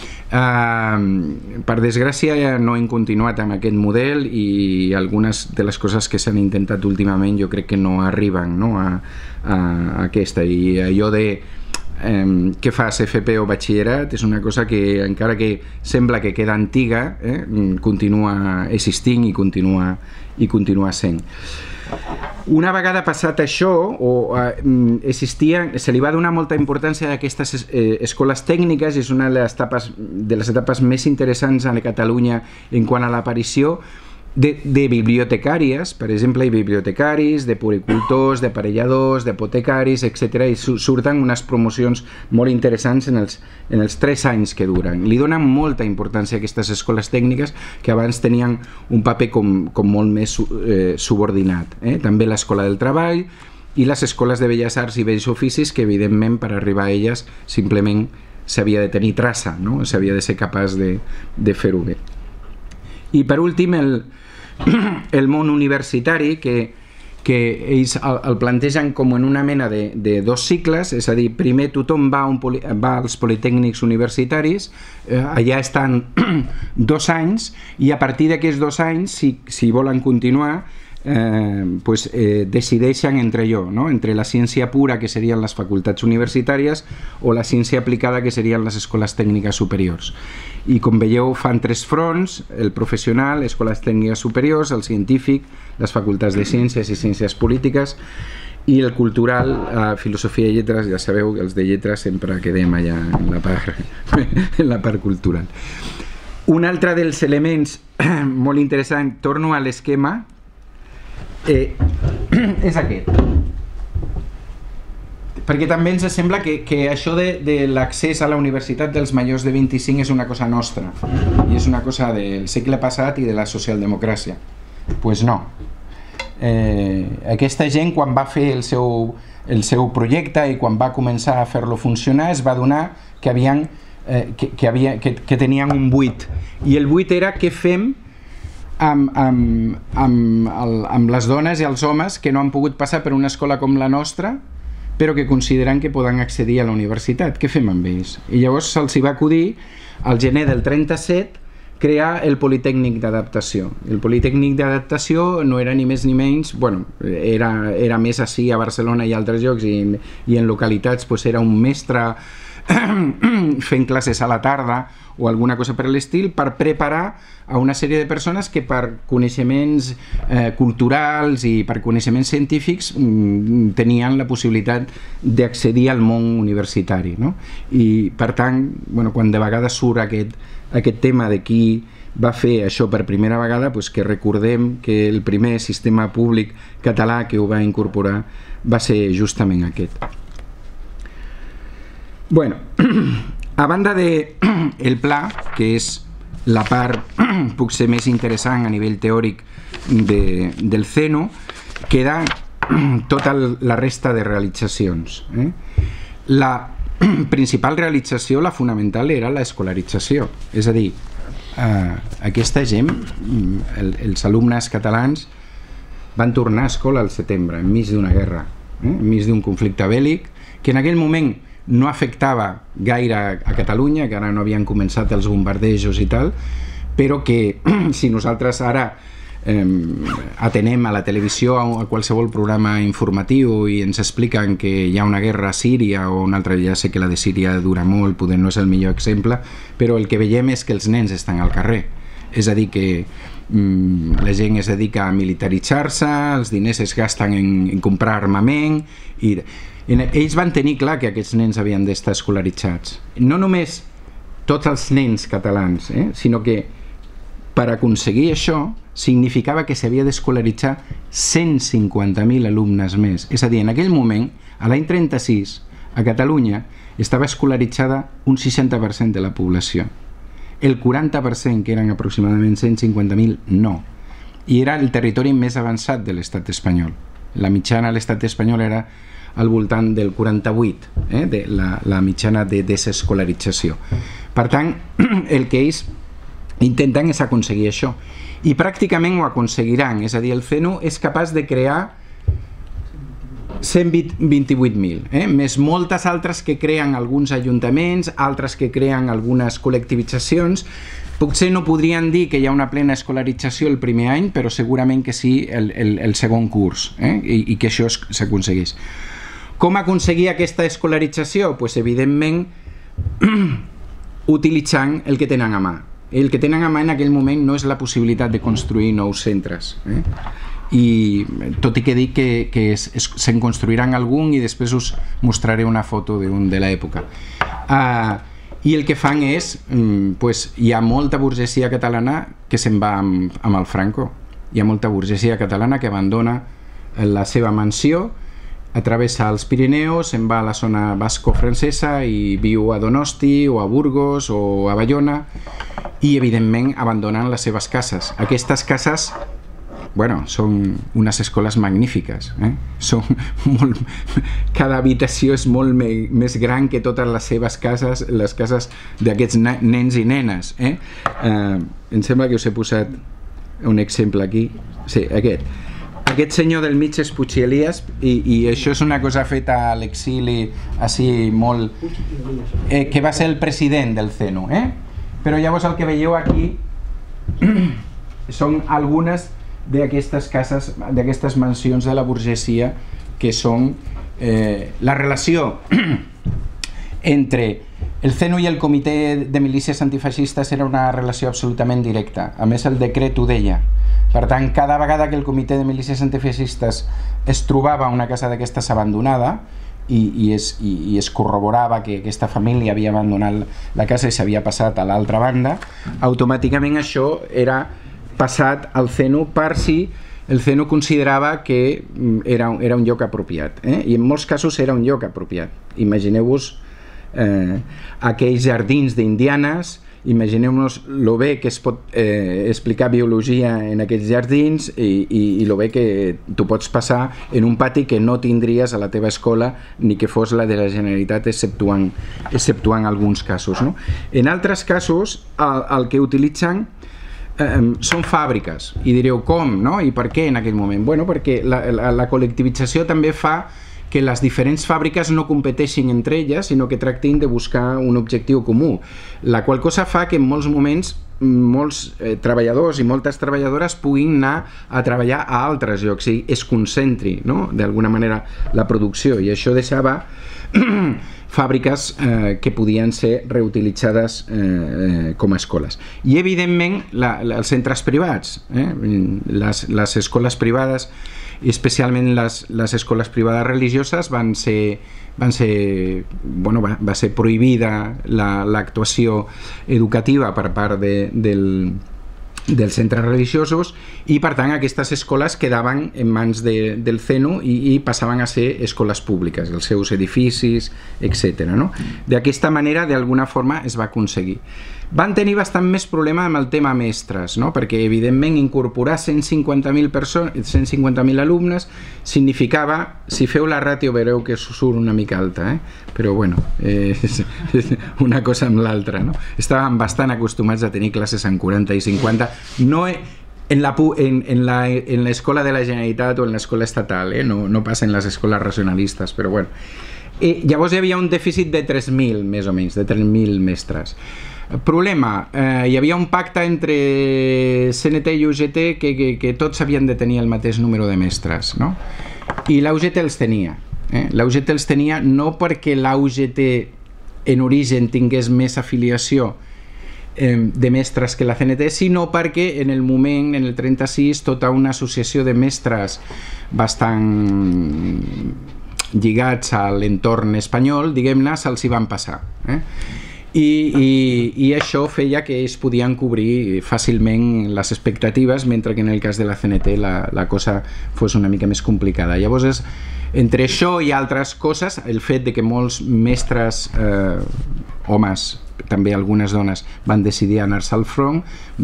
Uh, per desgràcia no hem continuat amb aquest model i algunes de les coses que s'han intentat últimament jo crec que no arriben, no, a, a, a aquesta, i allò de eh, què fas F P o batxillerat és una cosa que encara que sembla que queda antiga, eh, continua existint i continua, i continua sent. Una vegada passat això, o, eh, existia, se li va donar molta importància a aquestes eh, escoles tècniques, és una de les etapes, de les etapes més interessants a Catalunya en quant a l'aparició de, de bibliotecàries, per exemple, bibliotecaris, de puricultors, d'aparelladors, d'apotecaris, etcètera, i surten unes promocions molt interessants en els, en els tres anys que duren. Li donen molta importància a aquestes escoles tècniques que abans tenien un paper com, com molt més eh, subordinat. Eh? També l'escola del treball i les escoles de belles arts i bells oficis, que evidentment per arribar a elles simplement s'havia de tenir traça, no? S'havia de ser capaç de, de fer-ho bé. I per últim el el món universitari, que, que ells el, el plantegen com en una mena de, de dos cicles, és a dir, primer tothom va, un poli, va als politècnics universitaris, eh, allà estan dos anys, i a partir d'aquests dos anys, si, si volen continuar, eh, pues, eh, decideixen entre allò, no? Entre la ciència pura, que serien les facultats universitàries, o la ciència aplicada, que serien les escoles tècniques superiors. I com veieu fan tres fronts: el professional, escoles tècniques superiors, el científic, les facultats de ciències i ciències polítiques, i el cultural, eh, filosofia i lletres. Ja sabeu que els de lletres sempre quedem allà en la part, en la part cultural. Un altre dels elements molt interessant, torno a l'esquema, eh, és aquest, perquè també ens sembla que, que això de, de l'accés a la universitat dels majors de vint-i-cinc és una cosa nostra i és una cosa del segle passat i de la socialdemocràcia. Doncs pues no. Eh, aquesta gent, quan va fer el seu, el seu projecte i quan va començar a fer-lo funcionar, es va adonar que, havien, eh, que, que, havia, que, que tenien un buit, i el buit era què fem amb, amb, amb, el, amb les dones i els homes que no han pogut passar per una escola com la nostra, però que consideren que poden accedir a la universitat. Què fem amb ells? I llavors se'ls va acudir, al gener del trenta-set, crear el Politècnic d'Adaptació. El Politècnic d'Adaptació no era ni més ni menys, bueno, era, era més així a Barcelona i altres llocs, i, i en localitats pues, era un mestre fent classes a la tarda o alguna cosa per l'estil, per preparar a una sèrie de persones que per coneixements eh, culturals i per coneixements científics mm, tenien la possibilitat d'accedir al món universitari, no? I per tant, bueno, quan de vegades surt aquest, aquest tema de qui va fer això per primera vegada, pues que recordem que el primer sistema públic català que ho va incorporar va ser justament aquest. Bueno, a banda de el pla, que és la part potser més interessant a nivell teòric de, del CENO, queda tota la resta de realitzacions. Eh? La principal realització, la fonamental, era l'escolarització. És a dir, eh, aquesta gent, el, els alumnes catalans, van tornar a escola al setembre, enmig d'una guerra, eh? enmig d'un conflicte bèl·lic, que en aquell moment no afectava gaire a Catalunya, que ara no havien començat els bombardejos i tal, però que si nosaltres ara eh, atenem a la televisió a, a qualsevol programa informatiu i ens expliquen que hi ha una guerra a Síria o una altra, ja sé que la de Síria dura molt, poder no és el millor exemple, però el que veiem és que els nens estan al carrer, és a dir que mm, la gent es dedica a militaritzar-se, els diners es gasten en, en comprar armament i en, ells van tenir clar que aquests nens havien d'estar escolaritzats, no només tots els nens catalans, eh, sinó que per aconseguir això significava que s'havia d'escolaritzar cent cinquanta mil alumnes més. És a dir, en aquell moment, a l'any trenta-sis, a Catalunya estava escolaritzada un seixanta per cent de la població. El quaranta per cent, que eren aproximadament cent cinquanta mil, no. I era el territori més avançat de l'estat espanyol. La mitjana a l'estat espanyol era al voltant del quaranta-vuit, eh, de la, la mitjana de desescolarització. Per tant, el que ells intenten és aconseguir això i pràcticament ho aconseguiran, és a dir, el C E N U és capaç de crear cent vint-i-vuit mil, eh? més moltes altres que creen alguns ajuntaments, altres que creen algunes col·lectivitzacions. Potser no podrien dir que hi ha una plena escolarització el primer any, però segurament que sí el, el, el segon curs, eh? I, i que això s'aconseguís. Com aconseguir aquesta escolarització? Pues, evidentment, utilitzant el que tenen a mà. El que tenen a mà en aquell moment no és la possibilitat de construir nous centres, eh? I tot i que dic que, que se'n construiran algun i després us mostraré una foto d'un de l'època. Uh, i el que fan és, um, pues, hi ha molta burgesia catalana que se'n va amb, amb el Franco, hi ha molta burgesia catalana que abandona la seva mansió, atravessa els Pirineus, se'n va a la zona basco-francesa i viu a Donosti o a Burgos o a Bayona i evidentment abandonen les seves cases. Aquestes cases, bueno, són unes escoles magnífiques, eh? Són molt... cada habitació és molt me... més gran que totes les seves cases, les cases d'aquests nens i nenes, eh? Eh, em sembla que us he posat un exemple aquí, sí, aquest. Aquest senyor del mig és Puig i Elias i, i això és una cosa feta a l'exili així molt... Eh, que va ser el president del C E N U, eh? Però llavors el que veieu aquí són algunes d'aquestes cases, d'aquestes mansions de la burgesia que són eh, la relació entre el C E N U i el Comitè de Milícies Antifeixistes era una relació absolutament directa. A més, el decret ho deia. Per tant, cada vegada que el Comitè de Milícies Antifeixistes es trobava una casa d'aquestes abandonada i, i, es, i, i es corroborava que aquesta família havia abandonat la casa i s'havia passat a l'altra banda, automàticament això era passat al C E N U per si el C E N U considerava que era, era un lloc apropiat, eh? I en molts casos era un lloc apropiat. Imagineu-vos eh, aquells jardins d'Indianes, imagineu-nos lo bé que es pot eh, explicar biologia en aquells jardins i, i, i lo bé que tu pots passar en un pati que no tindries a la teva escola ni que fos la de la Generalitat, exceptuant, exceptuant alguns casos, no? En altres casos el, el que utilitzen eh, són fàbriques i direu com, no? I per què en aquell moment? Bueno, perquè la, la, la col·lectivització també fa que les diferents fàbriques no competeixin entre elles, sinó que tractin de buscar un objectiu comú, la qual cosa fa que en molts moments molts eh, treballadors i moltes treballadores puguin anar a treballar a altres llocs i es concentri, no?, d'alguna manera la producció, i això deixava fàbriques eh, que podien ser reutilitzades eh, eh, com a escoles. I evidentment la, la, els centres privats, eh? les, les escoles privades, especialment les, les escoles privades religioses van ser, van ser, bueno, va, va ser prohibida l'actuació educativa per part de, del, dels centres religiosos i per tant aquestes escoles quedaven en mans de, del C E N U i, i passaven a ser escoles públiques, els seus edificis, etcètera, no? D'aquesta manera, d'alguna forma, es va aconseguir. Van tenir bastant més problema amb el tema mestres, no? Perquè evidentment incorporar cent cinquanta mil persones, cent cinquanta mil alumnes significava, si feu la ràtio veureu que surt una mica alta, eh? Però bueno, eh, és una cosa amb l'altra, no? Estàvem bastant acostumats a tenir classes en quaranta i cinquanta, no en la en, en la en l'escola de la Generalitat o en l'escola estatal, eh? no, no passa en les escoles racionalistes, però bueno. I llavors hi havia un dèficit de tres mil, més o menys, de tres mil mestres. Problema, eh, hi havia un pacte entre C N T i U G T que, que, que tots havien de tenir el mateix número de mestres, no? I l'A U G T els tenia. Eh? L'A U G T els tenia no perquè l'A U G T en origen tingués més afiliació eh, de mestres que la C N T, sinó perquè en el moment, en el trenta-sis, tota una associació de mestres bastant lligats a l'entorn espanyol, diguem-ne, se'ls hi van passar. Eh? I, i, i això feia que ells podien cobrir fàcilment les expectatives, mentre que en el cas de la C N T la, la cosa fos una mica més complicada. Llavors, és, entre això i altres coses, el fet de que molts mestres, eh, homes, també algunes dones, van decidir anar-se al front,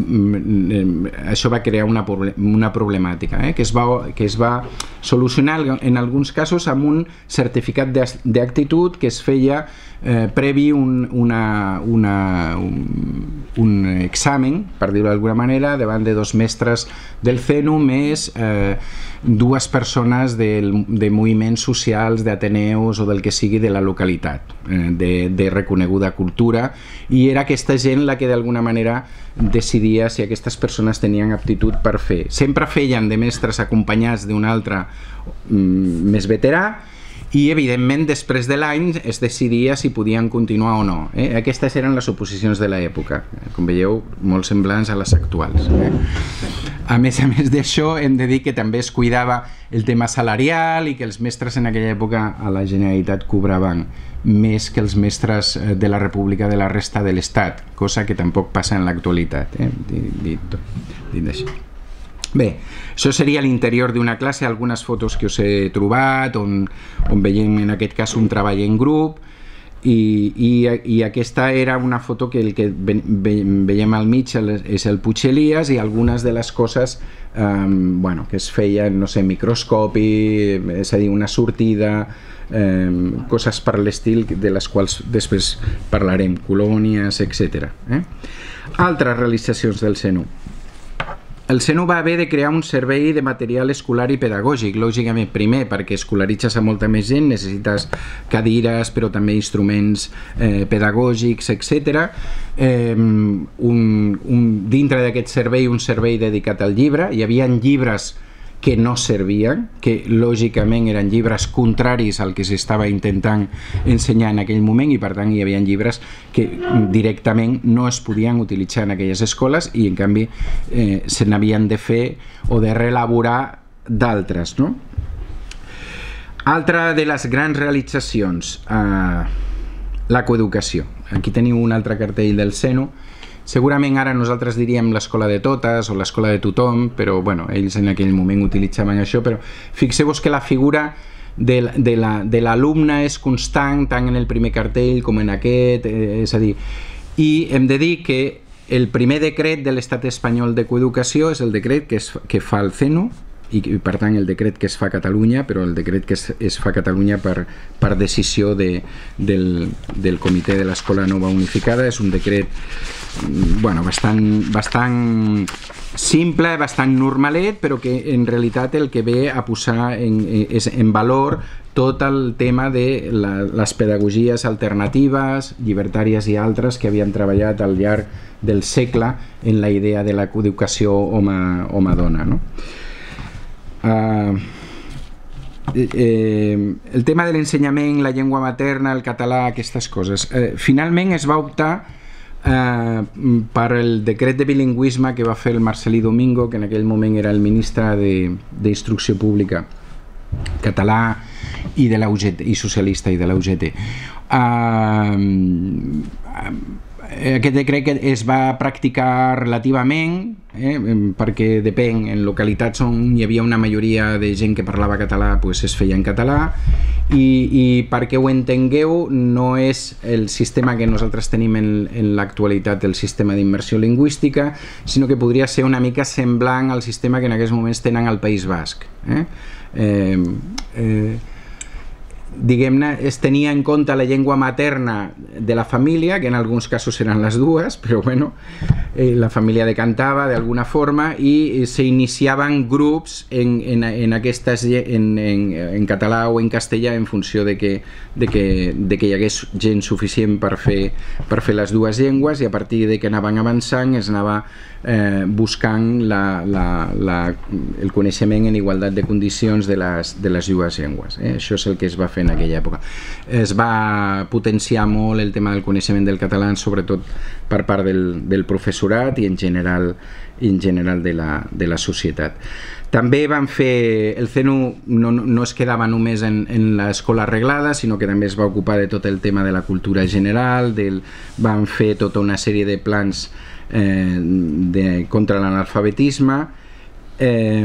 això va crear una, una problemàtica, eh? que, es va, que es va solucionar en alguns casos amb un certificat d'actitud que es feia eh, previ un, una, una, un, un examen, per dir-ho d'alguna manera, davant de dos mestres del C E N U més eh, dues persones del, de moviments socials, d'ateneus o del que sigui de la localitat, eh, de, de reconeguda cultura, i era aquesta gent la que d'alguna manera decidia si aquestes persones tenien aptitud per fer. Sempre feien de mestres acompanyats d'un altre mm, més veterà, i evidentment després de l'any es decidia si podien continuar o no. Eh? Aquestes eren les oposicions de l'època, com veieu, molt semblants a les actuals. Eh? A més a més d'això, hem de dir que també es cuidava el tema salarial i que els mestres en aquella època a la Generalitat cobraven més que els mestres de la República de la resta de l'Estat, cosa que tampoc passa en l'actualitat. Eh? Dit, dit això. Bé, això seria l'interior d'una classe, algunes fotos que us he trobat, on, on veiem en aquest cas un treball en grup, i, i, i aquesta era una foto que el que ve, ve, veiem al mig és el Puig Elias, i algunes de les coses eh, bueno, que es feien, no sé, microscopi, és a dir, una sortida, eh, coses per l'estil de les quals després parlarem, colònies, etcètera. Eh? Altres realitzacions del C E N U. El C E N U va haver de crear un servei de material escolar i pedagògic, lògicament primer perquè escolaritzes a molta més gent, necessites cadires però també instruments eh, pedagògics, etcètera. Eh, un, un, dintre d'aquest servei, un servei dedicat al llibre, hi havia llibres que no servien, que lògicament eren llibres contraris al que s'estava intentant ensenyar en aquell moment, i per tant hi havia llibres que directament no es podien utilitzar en aquelles escoles, i en canvi eh, se n'havien de fer o de reelaborar d'altres, no? Altra de les grans realitzacions, eh, la coeducació. Aquí teniu un altre cartell del C E N U. Segurament ara nosaltres diríem l'escola de totes o l'escola de tothom, però bueno, ells en aquell moment utilitzaven això, però fixeu-vos que la figura de, de l'alumne és constant tant en el primer cartell com en aquest, eh, és a dir, i hem de dir que el primer decret de l'Estat espanyol de coeducació és el decret que, es, que fa el C E N U, i per tant el decret que es fa a Catalunya, però el decret que es, es fa a Catalunya per, per decisió de, del, del Comitè de l'Escola Nova Unificada. És un decret bueno, bastant, bastant simple, bastant normalet, però que en realitat el que ve a posar en, és en valor tot el tema de la, les pedagogies alternatives, llibertàries i altres que havien treballat al llarg del segle en la idea de la coeducació home-dona, no? Uh, eh, el tema de l'ensenyament, la llengua materna, el català, aquestes coses. Eh, finalment es va optar eh, per el decret de bilingüisme que va fer el Marcelí Domingo, que en aquell moment era el ministre d'Instrucció Pública català i de la U G T, i socialista i de la U G T. Uh, aquest decret es va practicar relativament, eh, perquè depèn, en localitats on hi havia una majoria de gent que parlava català, pues es feia en català, i, i perquè ho entengueu, no és el sistema que nosaltres tenim en, en l'actualitat, el sistema d'immersió lingüística, sinó que podria ser una mica semblant al sistema que en aquests moments tenen al País Basc. Eh? Eh, eh, diguem-ne, es tenia en compte la llengua materna de la família, que en alguns casos eren les dues, però bueno, eh, la família decantava d'alguna forma i s'iniciaven grups en, en, en, aquestes, en, en, en català o en castellà en funció de que, de que, de que hi hagués gent suficient per fer, per fer les dues llengües, i a partir de que anaven avançant es anava eh, buscant la, la, la, el coneixement en igualtat de condicions de les, de les dues llengües. Eh? Això és el que es va fer en aquella època. Es va potenciar molt el tema del coneixement del català, sobretot per part del, del professorat i en general, en general de, la, de la societat. També van fer, el C E N U no, no es quedava només en, en l'escola arreglada, sinó que també es va ocupar de tot el tema de la cultura general, del, van fer tota una sèrie de plans eh, de, contra l'analfabetisme, eh,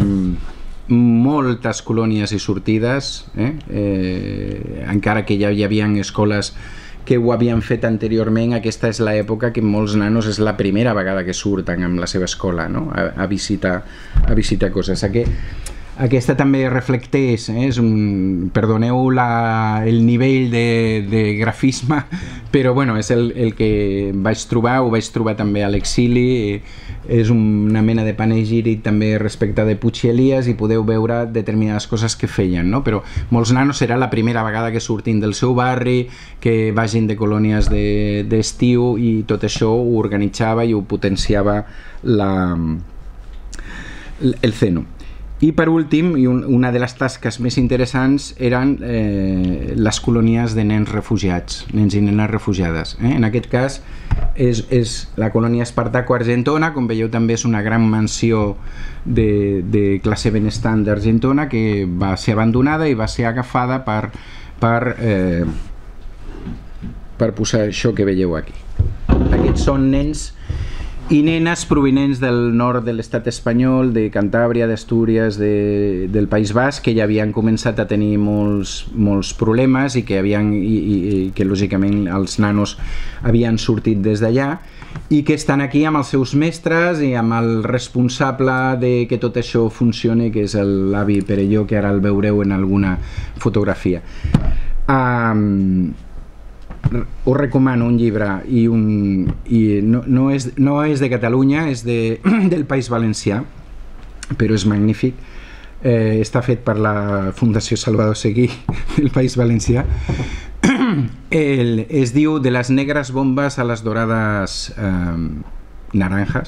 moltes colònies i sortides, eh? Eh, encara que ja hi havia escoles que ho havien fet anteriorment. Aquesta és l'època que molts nanos és la primera vegada que surten amb la seva escola, no? a, a, visitar, a visitar coses. Aquest, aquesta també reflecteix, eh? és un, perdoneu la, el nivell de, de grafisme, però bueno, és el, el que vaig trobar, ho vaig trobar també a l'exili. És una mena de panegíric també respecte de Puig i Elias, i podeu veure determinades coses que feien, no? Però molts nanos serà la primera vegada que surtin del seu barri, que vagin de colònies d'estiu, i tot això ho organitzava i ho potenciava la, el C E N U. I per últim, i un, una de les tasques més interessants eren eh, les colònies de nens refugiats, nens i nenes refugiades. Eh? En aquest cas és, és la colònia Espartaco-Argentona, com veieu també és una gran mansió de, de classe benestant d'Argentona, que va ser abandonada i va ser agafada per, per, eh, per posar això que veieu aquí. Aquests són nens i nenes provinents del nord de l'estat espanyol, de Cantàbria, d'Astúries, de, del País Basc, que ja havien començat a tenir molts, molts problemes i que, havien, i, i, i que lògicament els nanos havien sortit des d'allà, i que estan aquí amb els seus mestres i amb el responsable de que tot això funcioni, que és l'avi Perelló, que ara el veureu en alguna fotografia. Um, us recomano un llibre, i, un, i no, no, és, no és de Catalunya, és de, del País Valencià, però és magnífic. Eh, està fet per la Fundació Salvador Seguí del País Valencià. El, es diu De les negres bombes a les dorades eh, naranjas,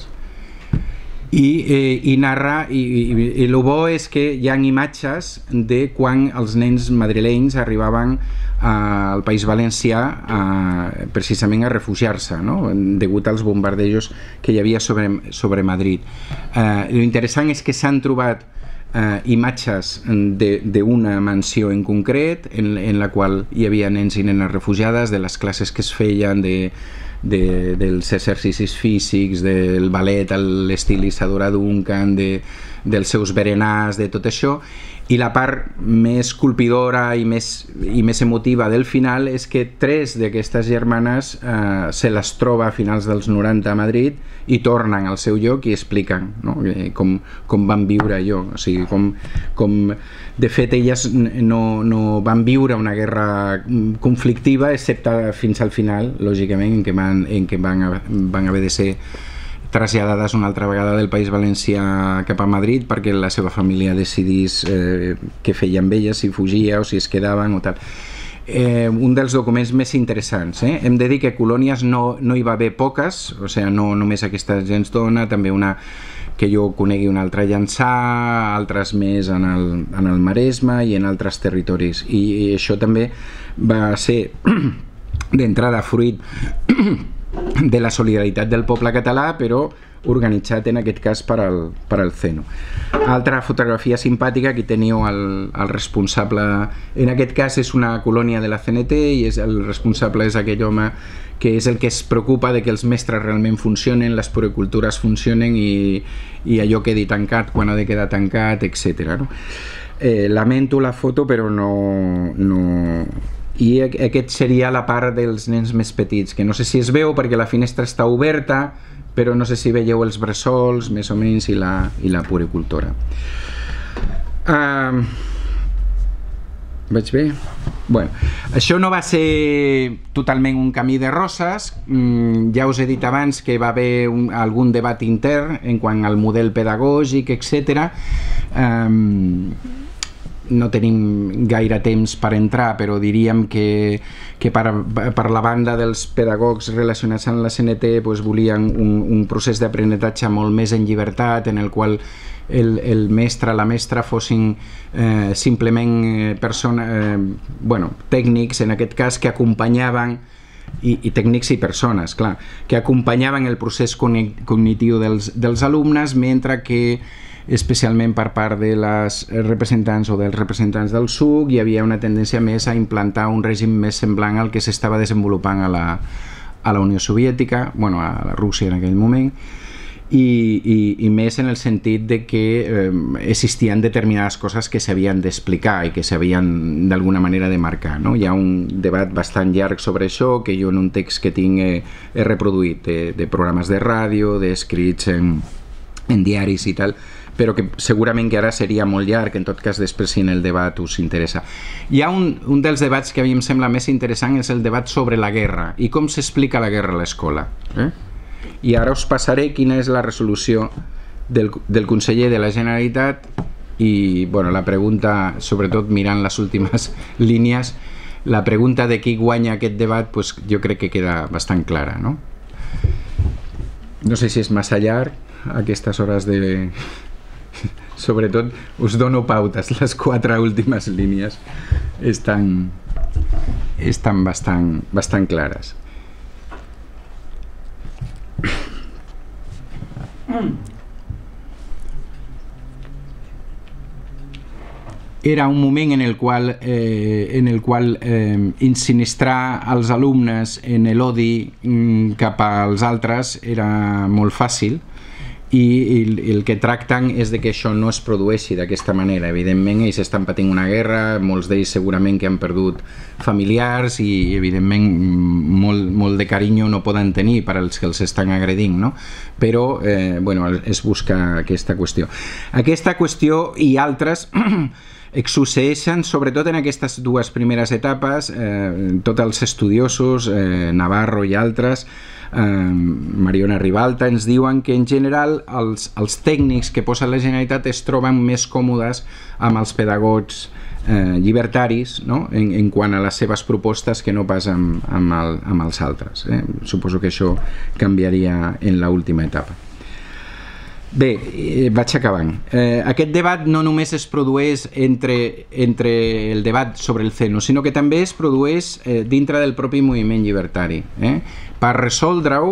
i, eh, i narra, i, i, i el bo és que hi ha imatges de quan els nens madrilenys arribaven al País Valencià a, precisament a refugiar-se, no? Degut als bombardejos que hi havia sobre, sobre Madrid. Eh, l'interessant és que s'han trobat eh, imatges d'una mansió en concret en, en la qual hi havia nens i nenes refugiades, de les classes que es feien, de De, dels exercicis físics, del ballet a l'estil Isadora Duncan, de, dels seus berenars, de tot això. I la part més colpidora i més, i més emotiva del final és que tres d'aquestes germanes eh, se les troba a finals dels noranta a Madrid i tornen al seu lloc i expliquen, no? com, com van viure allò. O sigui, com, com, de fet, elles no, no van viure una guerra conflictiva, excepte fins al final, lògicament, en què van, en què van, van haver de ser traslladades una altra vegada del País Valencià cap a Madrid perquè la seva família decidís eh, què feia amb elles, si fugia o si es quedaven o tal. Eh, un dels documents més interessants. Eh? Hem de dir que colònies no, no hi va haver poques, o sigui, no només aquesta gens dona, també una que jo conegui una altra a Llançà, altres més en el, en el Maresme i en altres territoris. I, i això també va ser d'entrada fruit de la solidaritat del poble català, però organitzat en aquest cas per al, per al C E N U. Altra fotografia simpàtica, aquí teniu el, el responsable, en aquest cas és una colònia de la C N T i és, el responsable és aquell home que és el que es preocupa de que els mestres realment funcionen, les puericultures funcionen i, i allò quedi tancat quan ha de quedar tancat, etcètera. No? Eh, lamento la foto, però no... no... I aquest seria la part dels nens més petits, que no sé si es veu perquè la finestra està oberta, però no sé si veieu els bressols, més o menys, i la, i la puericultora. Uh, vaig bé? Bueno, això no va ser totalment un camí de roses. Mm, ja us he dit abans que va haver un, algun debat intern en quant al model pedagògic, etcètera. Um, no tenim gaire temps per entrar, però diríem que, que per, per la banda dels pedagogs relacionats amb la C N T pues, volien un, un procés d'aprenentatge molt més en llibertat, en el qual el, el mestre, la mestra fossin eh, simplement persona, eh, bueno, tècnics, en aquest cas, que acompanyaven i, i tècnics i persones, clar, que acompanyaven el procés cognitiu dels, dels alumnes, mentre que especialment per part de les representants o dels representants del S U C hi havia una tendència més a implantar un règim més semblant al que s'estava desenvolupant a la, a la Unió Soviètica, bueno, a la Rússia en aquell moment, i, i, i més en el sentit de que eh, existien determinades coses que s'havien d'explicar i que s'havien d'alguna manera de marcar, no? Hi ha un debat bastant llarg sobre això, que jo en un text que tinc he, he reproduït de, de programes de ràdio, d'escrits en, en diaris i tal, però que segurament que ara seria molt llarg, en tot cas després si en el debat us interessa. Hi ha un, un dels debats que a mi em sembla més interessant, és el debat sobre la guerra i com s'explica la guerra a l'escola. Eh? I ara us passaré quina és la resolució del, del conseller de la Generalitat i bueno, la pregunta, sobretot mirant les últimes línies, la pregunta de qui guanya aquest debat pues, jo crec que queda bastant clara, no? No sé si és massa llarg a aquestes hores de... Sobretot us dono pautes, les quatre últimes línies estan, estan bastant, bastant clares. Era un moment en el qual, eh, en el qual eh, insinistrar als alumnes en l'odi mm, cap als altres era molt fàcil, i el, el que tracten és de que això no es produeixi d'aquesta manera. Evidentment ells estan patint una guerra, molts d'ells segurament que han perdut familiars i evidentment molt, molt de carinyo no poden tenir per als que els estan agredint, no? Però eh, bueno, es busca aquesta qüestió. Aquesta qüestió i altres succeeixen sobretot en aquestes dues primeres etapes, eh, tots els estudiosos, eh, Navarro i altres, eh, Mariona Ribalta, ens diuen que en general els, els tècnics que posa la Generalitat es troben més còmodes amb els pedagogs eh, llibertaris, no? en, en quant a les seves propostes que no pas amb, amb, el, amb els altres. Eh? Suposo que això canviaria en l'última etapa. Bé, eh, vaig acabant. Eh, aquest debat no només es produeix entre, entre el debat sobre el C E N U, sinó que també es produeix eh, dintre del propi moviment llibertari. Eh? Per resoldre-ho,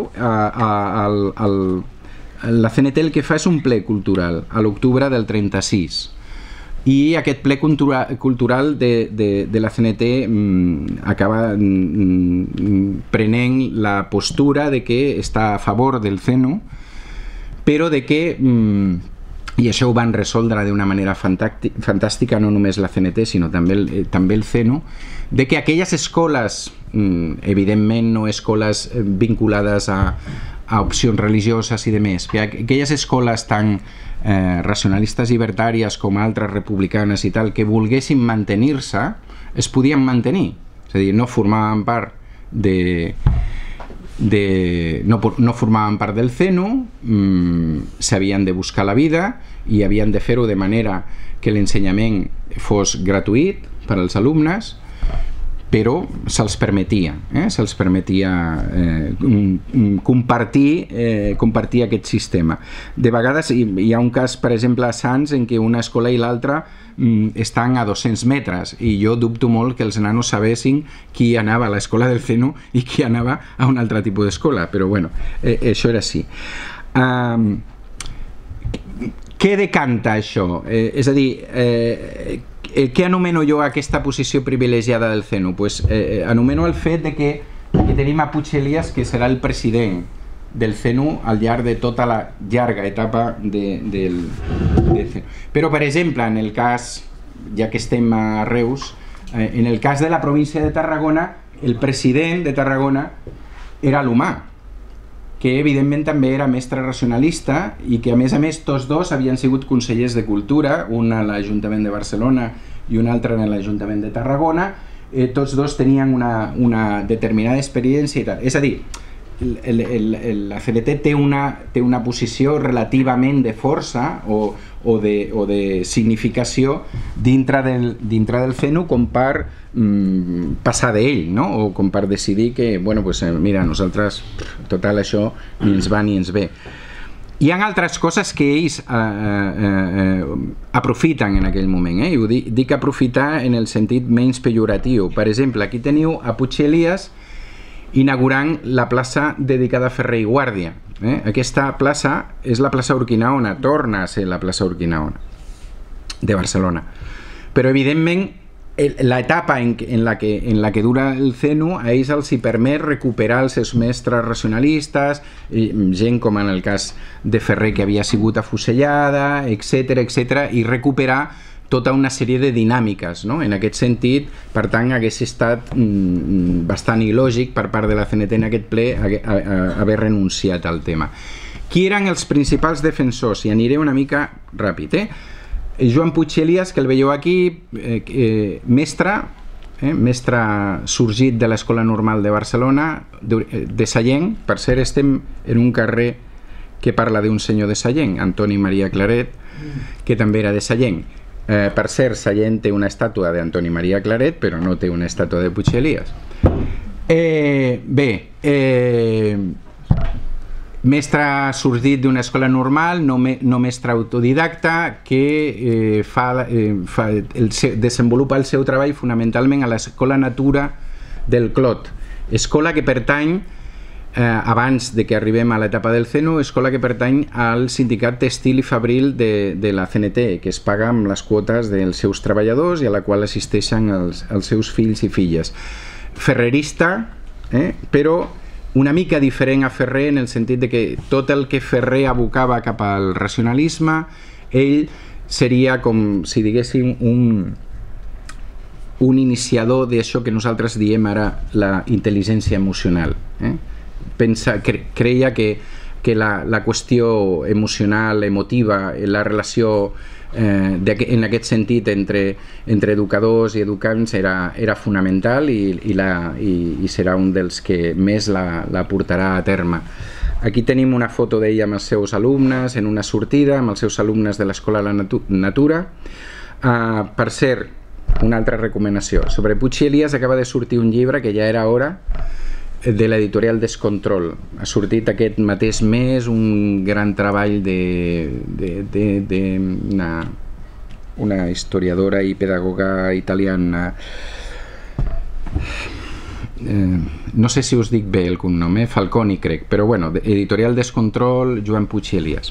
la C N T el que fa és un ple cultural a l'octubre del trenta-sis, i aquest ple cultura, cultural de, de, de la C N T mm, acaba mm, prenent la postura de que està a favor del C E N U, però de que, i això ho van resoldre d'una manera fantàstica, no només la C N T, sinó també el, també el C E N U, de que aquelles escoles, evidentment no escoles vinculades a, a opcions religioses i demés, que aquelles escoles tan eh, racionalistes llibertàries com altres republicanes i tal, que volguessin mantenir-se, es podien mantenir. És a dir, no formaven part de... De, no, no formaven part del C E N U, mmm, s'havien de buscar la vida i havien de fer-ho de manera que l'ensenyament fos gratuït per als alumnes, però se'ls permetia, eh? se'ls permetia eh, compartir, eh, compartir aquest sistema. De vegades hi, hi ha un cas, per exemple, a Sants, en què una escola i l'altra mm, estan a dos-cents metres, i jo dubto molt que els nanos sabessin qui anava a l'escola del C E N U i qui anava a un altre tipus d'escola, però bueno, eh, això era així. Um, què decanta això? Eh, és a dir, eh, què anomeno jo aquesta posició privilegiada del C E N U? Pues, eh, anomeno el fet de que, que tenim a Puig Elias, que serà el president del C E N U al llarg de tota la llarga etapa de, del, del C E N U. Però, per exemple, en el cas, ja que estem a Reus, eh, en el cas de la província de Tarragona, el president de Tarragona era l'Humà, que evidentment també era mestre racionalista i que a més a més tots dos havien sigut consellers de Cultura, un a l'Ajuntament de Barcelona i un altre a l'Ajuntament de Tarragona, eh, tots dos tenien una, una determinada experiència i tal. És a dir, el, el, el, la C N T té una, té una posició relativament de força o, o, de, o de significació dintre del, dintre del C N U com per mm, passar d'ell, no? O com per decidir que, bueno, pues, mira, nosaltres total això ni ens va ni ens ve. Hi ha altres coses que ells eh, eh, eh, aprofiten en aquell moment, eh? I ho dic, dic aprofitar en el sentit menys pejoratiu. Per exemple, aquí teniu a Puig i Elias inaugurant la plaça dedicada a Ferrer i Guàrdia. Eh? Aquesta plaça és la plaça Urquinaona, torna a ser la plaça Urquinaona de Barcelona. Però, evidentment, l'etapa en, en, la que, en la que dura el C N U a ells els hi permet recuperar els seus mestres racionalistes, gent com en el cas de Ferrer que havia sigut afusellada, etcètera, etcètera, i recuperar tota una sèrie de dinàmiques, no? En aquest sentit, per tant, hagués estat mm, bastant il·lògic per part de la C N T en aquest ple haver, haver renunciat al tema. Qui eren els principals defensors? I aniré una mica ràpid, eh? Joan Puig i Elias, que el veieu aquí, eh, eh, mestre, eh, mestre sorgit de l'Escola Normal de Barcelona, de, de Sallent. Per cert, estem en un carrer que parla d'un senyor de Sallent, Antoni Maria Claret, que també era de Sallent. Eh, per cert, Sallent té una estàtua d'Antoni Maria Claret, però no té una estàtua de Puig i Elias. Eh, bé, eh, mestre sorgit d'una escola normal, no, me, no mestre autodidacta, que eh, fa, eh, fa el seu, desenvolupa el seu treball fonamentalment a l'Escola Natura del Clot, escola que pertany, eh, abans de que arribem a l'etapa del C N U, escola que pertany al sindicat textil i fabril de, de la C N T, que es paga amb les quotes dels seus treballadors i a la qual assisteixen els, els seus fills i filles. Ferrerista, eh, però una mica diferent a Ferrer en el sentit de que tot el que Ferrer abocava cap al racionalisme, ell seria com si diguéssim un, un iniciador d'això que nosaltres diem ara la intel·ligència emocional. Eh? Pensa, cre, creia que, que la, la qüestió emocional, emotiva, la relació eh, de, en aquest sentit entre, entre educadors i educants era, era fonamental i, i, la, i, i serà un dels que més la, la portarà a terme. Aquí tenim una foto d'ella amb els seus alumnes en una sortida, amb els seus alumnes de l'Escola La Natu Natura. Uh, per cert, una altra recomanació. Sobre Puig i Elias acaba de sortir un llibre que ja era hora, de l'editorial Descontrol. Ha sortit aquest mateix mes un gran treball de, de, de, de una, una historiadora i pedagoga italiana. Eh, no sé si us dic bé el cognom, eh? Falconi crec, però bueno, editorial Descontrol, Joan Puig i Elias.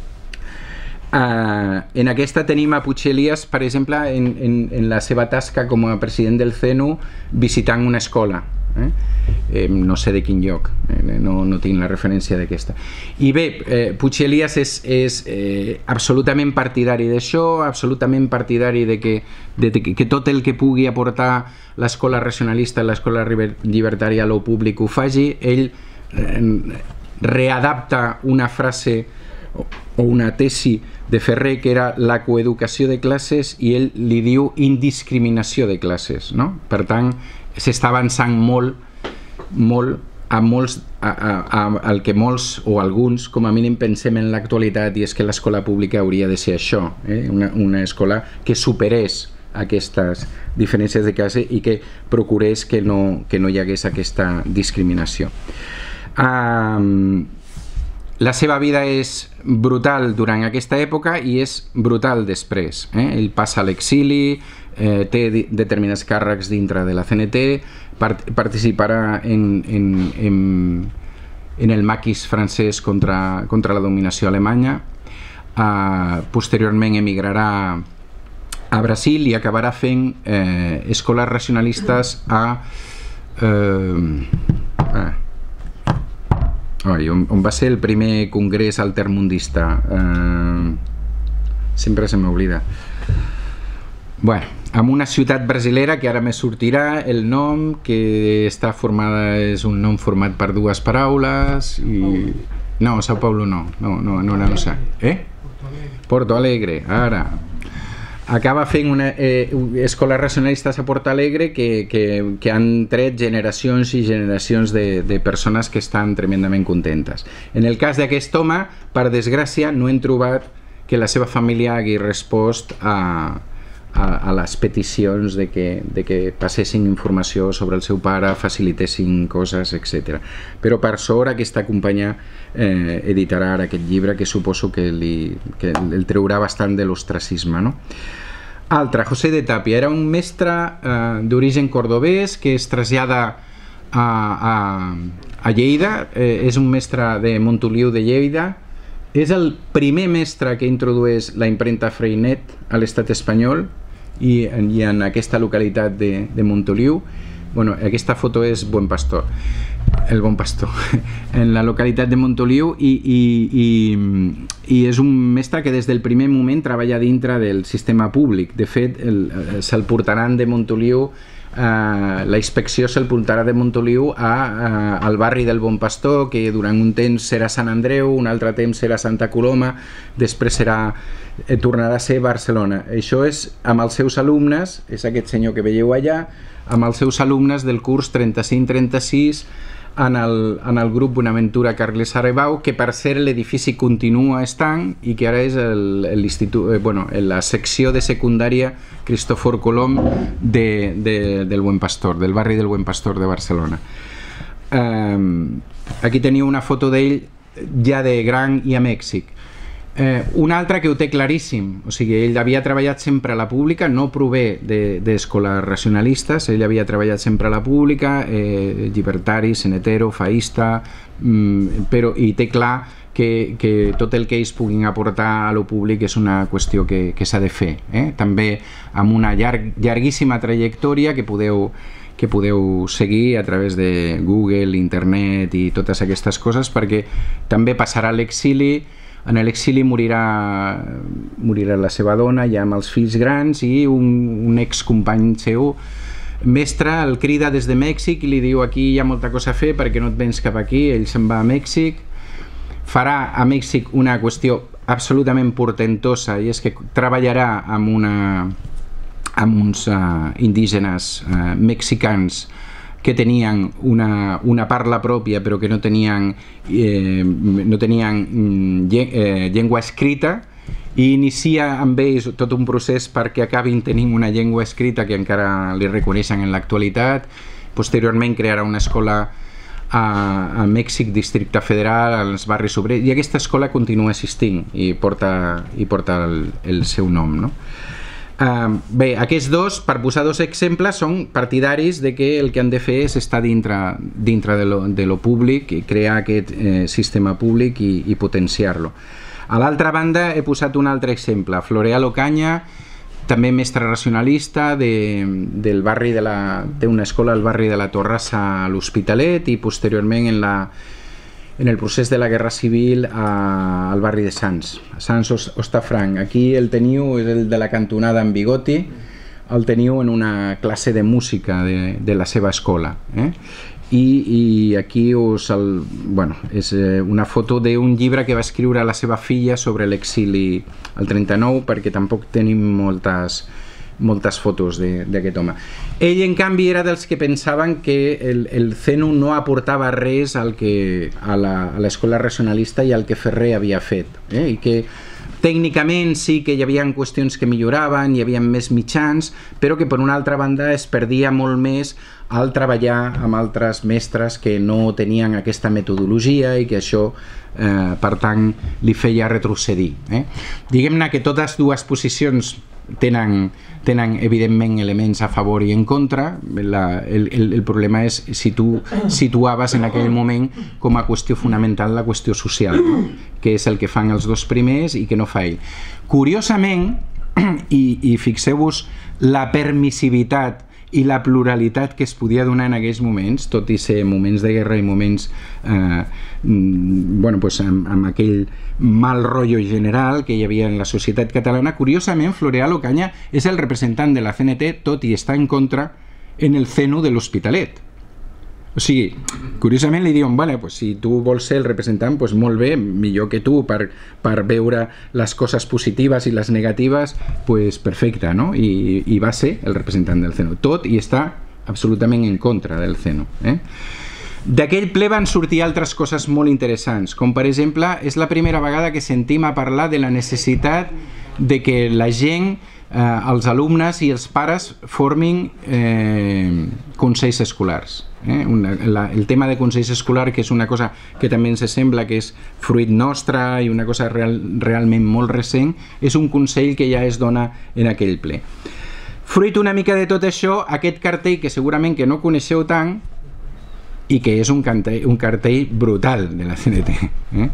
Uh, en aquesta tenim a Puig i Elias, per exemple, en, en, en la seva tasca com a president del C N U visitant una escola. Eh? Eh, no sé de quin lloc, eh, no, no tinc la referència d'aquesta. I bé, eh, Puig i Elias és, és eh, absolutament partidari d'això, absolutament partidari de que, de, de que tot el que pugui aportar l'escola racionalista, l'escola llibertària a lo públic ho faci. Ell eh, readapta una frase o una tesi de Ferrer que era la coeducació de classes i ell li diu indiscriminació de classes, no? Per tant, s'està avançant molt, molt a molts, a, a, a, al que molts o alguns com a mínim pensem en l'actualitat, i és que l'escola pública hauria de ser això, eh? una, una escola que superés aquestes diferències de classe i que procurés que no, que no hi hagués aquesta discriminació. Um, la seva vida és brutal durant aquesta època i és brutal després. Eh? Ell passa a l'exili, eh, té determinats càrrecs dintre de la C N T, part participarà en, en, en, en el maquis francès contra, contra la dominació alemanya, eh, posteriorment emigrarà a Brasil i acabarà fent eh, escoles racionalistes a... Eh, ah, Oi, on, on va ser el primer congrés altermundista? Eh, sempre se m'oblida. Bueno, en una ciutat brasilera que ara me sortirà el nom, que està formada, és un nom format per dues paraules i... No, Sao Paulo no, no, no, no, no, no sé. Eh? Porto Alegre, ara. acaba fent una eh, escoles racionalistes a Portalegre que, que, que han tret generacions i generacions de, de persones que estan tremendament contentes. En el cas d'aquest home, per desgràcia, no hem trobat que la seva família hagi respost a, a, a les peticions de que, de que passessin informació sobre el seu pare, facilitessin coses, etcètera. Però per sort aquesta companya eh, editarà ara aquest llibre que suposo que, li, que el treurà bastant de l'ostracisme, no? Altre, José de Tapia, era un mestre eh, d'origen cordobès que es trasllada a, a, a Lleida, eh, és un mestre de Montoliu de Lleida. És el primer mestre que introdueix la impremta Freinet a l'estat espanyol i, i en aquesta localitat de, de Montoliu. Bueno, aquesta foto és Buen Pastor, el Bon Pastor, en la localitat de Montoliu, i, i, i, i és un mestre que des del primer moment treballa dintre del sistema públic. De fet, se'l portaran de Montoliu, Uh, la inspecció se'l portarà de Montoliu a, uh, al barri del Bon Pastor, que durant un temps serà Sant Andreu, un altre temps serà Santa Coloma, després serà, eh, tornarà a ser Barcelona. Això és amb els seus alumnes, és aquest senyor que veieu allà, amb els seus alumnes del curs trenta-cinc trenta-sis en el, en el grup Bonaventura Carles Arrebau, que per cert l'edifici continua estant i que ara és l'institut, eh, bueno, la secció de secundària Cristòfor Colom de, de, del Buen Pastor, del barri del Buen Pastor de Barcelona. Eh, aquí teniu una foto d'ell ja de gran i a Mèxic. Eh, un altre que ho té claríssim, o sigui, ell havia treballat sempre a la pública, no prové d'escoles de, racionalistes, ell havia treballat sempre a la pública, eh, llibertari, senetero, faísta, mm, però, i té clar que, que tot el que ells puguin aportar a lo públic és una qüestió que, que s'ha de fer, eh? També amb una llarg, llarguíssima trajectòria que podeu que podeu seguir a través de Google, internet i totes aquestes coses, perquè també passarà a l'exili. En l'exili morirà, morirà la seva dona ja amb els fills grans, i un, un excompany seu, mestre, el crida des de Mèxic i li diu: aquí hi ha molta cosa a fer, perquè no et vens cap aquí. Ell se'n va a Mèxic, farà a Mèxic una qüestió absolutament portentosa, i és que treballarà amb, una, amb uns uh, indígenes uh, mexicans que tenien una, una parla pròpia però que no tenien, eh, no tenien eh, llengua escrita, i inicia amb ells tot un procés perquè acabin tenint una llengua escrita que encara li reconeixen en l'actualitat. Posteriorment crearà una escola a, a Mèxic, Districte Federal, als barris obrers, i aquesta escola continua existint i porta, i porta el, el seu nom, no? Uh, bé, aquests dos, per posar dos exemples, són partidaris de que el que han de fer és estar dintre, dintre de, lo, de lo públic i crear aquest eh, sistema públic i, i potenciar-lo. A l'altra banda he posat un altre exemple, Floreal Ocaña, també mestre racionalista de, del barri de la, té una escola al barri de la Torrassa a l'Hospitalet, i posteriorment en la en el procés de la Guerra Civil a, al barri de Sants, a Sants Hostafranc. Aquí el teniu, és el de la cantonada en Bigoti, el teniu en una classe de música de, de la seva escola. Eh? I, i aquí us el, bueno, és una foto d'un llibre que va escriure la seva filla sobre l'exili al trenta-nou, perquè tampoc tenim moltes, moltes fotos d'aquest home. Ell, en canvi, era dels que pensaven que el, el C E N U no aportava res al que, a l'escola racionalista i al que Ferrer havia fet, eh? I que tècnicament sí que hi havia qüestions que milloraven, hi havia més mitjans, però que per una altra banda es perdia molt més al treballar amb altres mestres que no tenien aquesta metodologia i que això, eh, per tant, li feia retrocedir. Eh? Diguem-ne que totes dues posicions tenen, tenen evidentment elements a favor i en contra. La, el, el, el problema és si tu situaves en aquell moment com a qüestió fonamental la qüestió social, no? Que és el que fan els dos primers i que no fa ell. Curiosament, i, i fixeu-vos la permissivitat i la pluralitat que es podia donar en aquells moments, tot i ser moments de guerra i moments eh, bueno, pues amb, amb aquell mal rotllo general que hi havia en la societat catalana. Curiosament, Floreal Ocaña és el representant de la C N T, tot i estar en contra en el C E N U de l'Hospitalet. O sigui, curiosament li diuen, bueno, pues, si tu vols ser el representant, pues, molt bé, millor que tu per, per veure les coses positives i les negatives, pues, perfecte, no? I, i va ser el representant del C E N U. Tot i està absolutament en contra del C E N U. Eh? D'aquell ple van sortir altres coses molt interessants, com per exemple, és la primera vegada que sentim a parlar de la necessitat de que la gent, eh, els alumnes i els pares formin eh, consells escolars. Eh? Una, la, el tema de consells escolars, que és una cosa que també ens sembla que és fruit nostre i una cosa real, realment molt recent, és un consell que ja es dona en aquell ple. Fruit una mica de tot això, aquest cartell que segurament que no coneixeu tant i que és un cartell, un cartell brutal de la C N T. Eh?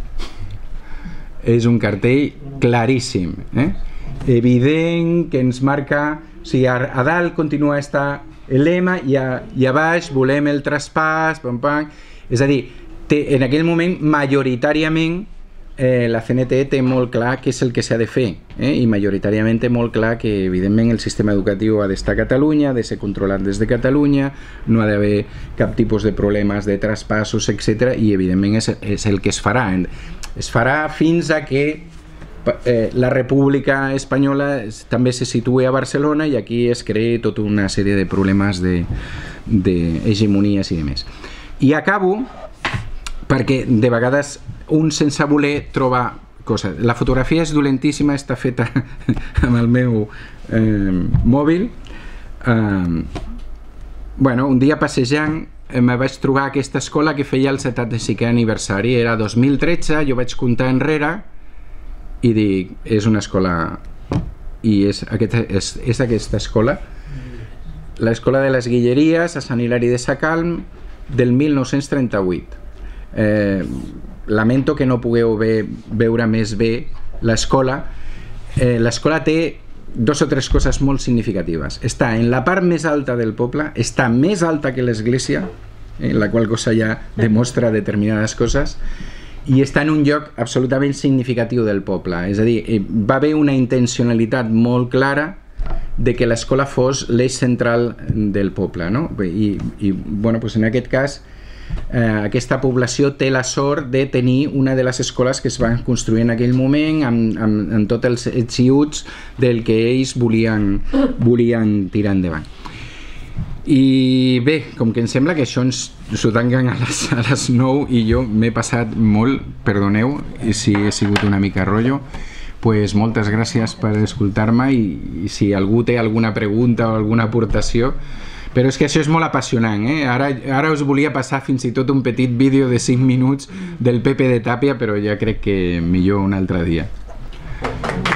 És un cartell claríssim, eh? Evident, que ens marca, o sigui, a, a dalt continua estar el lema i a, i a baix volem el traspàs, pam, pam. És a dir, té, en aquell moment majoritàriament eh, la C N T té molt clar què és el que s'ha de fer, eh? I majoritàriament té molt clar que evidentment el sistema educatiu ha d'estar a Catalunya, ha de ser controlat des de Catalunya, no ha d'haver cap tipus de problemes de traspassos, etcètera, i evidentment és, és el que es farà. Es farà fins a que eh, la República Espanyola també se situï a Barcelona i aquí es creï tota una sèrie de problemes d'hegemonies i demés. I acabo perquè de vegades un sense voler troba coses. La fotografia és dolentíssima, està feta amb el meu eh, mòbil. Eh, bueno, un dia passejant me vaig trobar aquesta escola que feia el setanta-cinquè aniversari, era dos mil tretze, jo vaig comptar enrere i dic, és una escola, i és, aquest, és, és aquesta escola, l'escola de les Guilleries a Sant Hilari de Sacalm del mil nou-cents trenta-vuit. Eh, lamento que no pugueu ve, veure més bé l'escola. Eh, l'escola té dos o tres coses molt significatives. Està en la part més alta del poble, està més alta que l'església, eh, la qual cosa ja demostra determinades coses, i està en un lloc absolutament significatiu del poble. És a dir, va haver una intencionalitat molt clara de que l'escola fos l'eix central del poble, no? I, i bueno, doncs en aquest cas Eh, aquesta població té la sort de tenir una de les escoles que es van construir en aquell moment amb, amb, amb tots els xiuts del que ells volien, volien tirar endavant. I bé, com que em sembla que això ens s'ho tanquen a les, a les nou i jo m'he passat molt, perdoneu si he sigut una mica rotllo, pues moltes gràcies per escoltar-me i, i si algú té alguna pregunta o alguna aportació. Però és que això és molt apassionant, eh? Ara, ara us volia passar fins i tot un petit vídeo de cinc minuts del Pepe de Tàpia, però ja crec que millor un altre dia.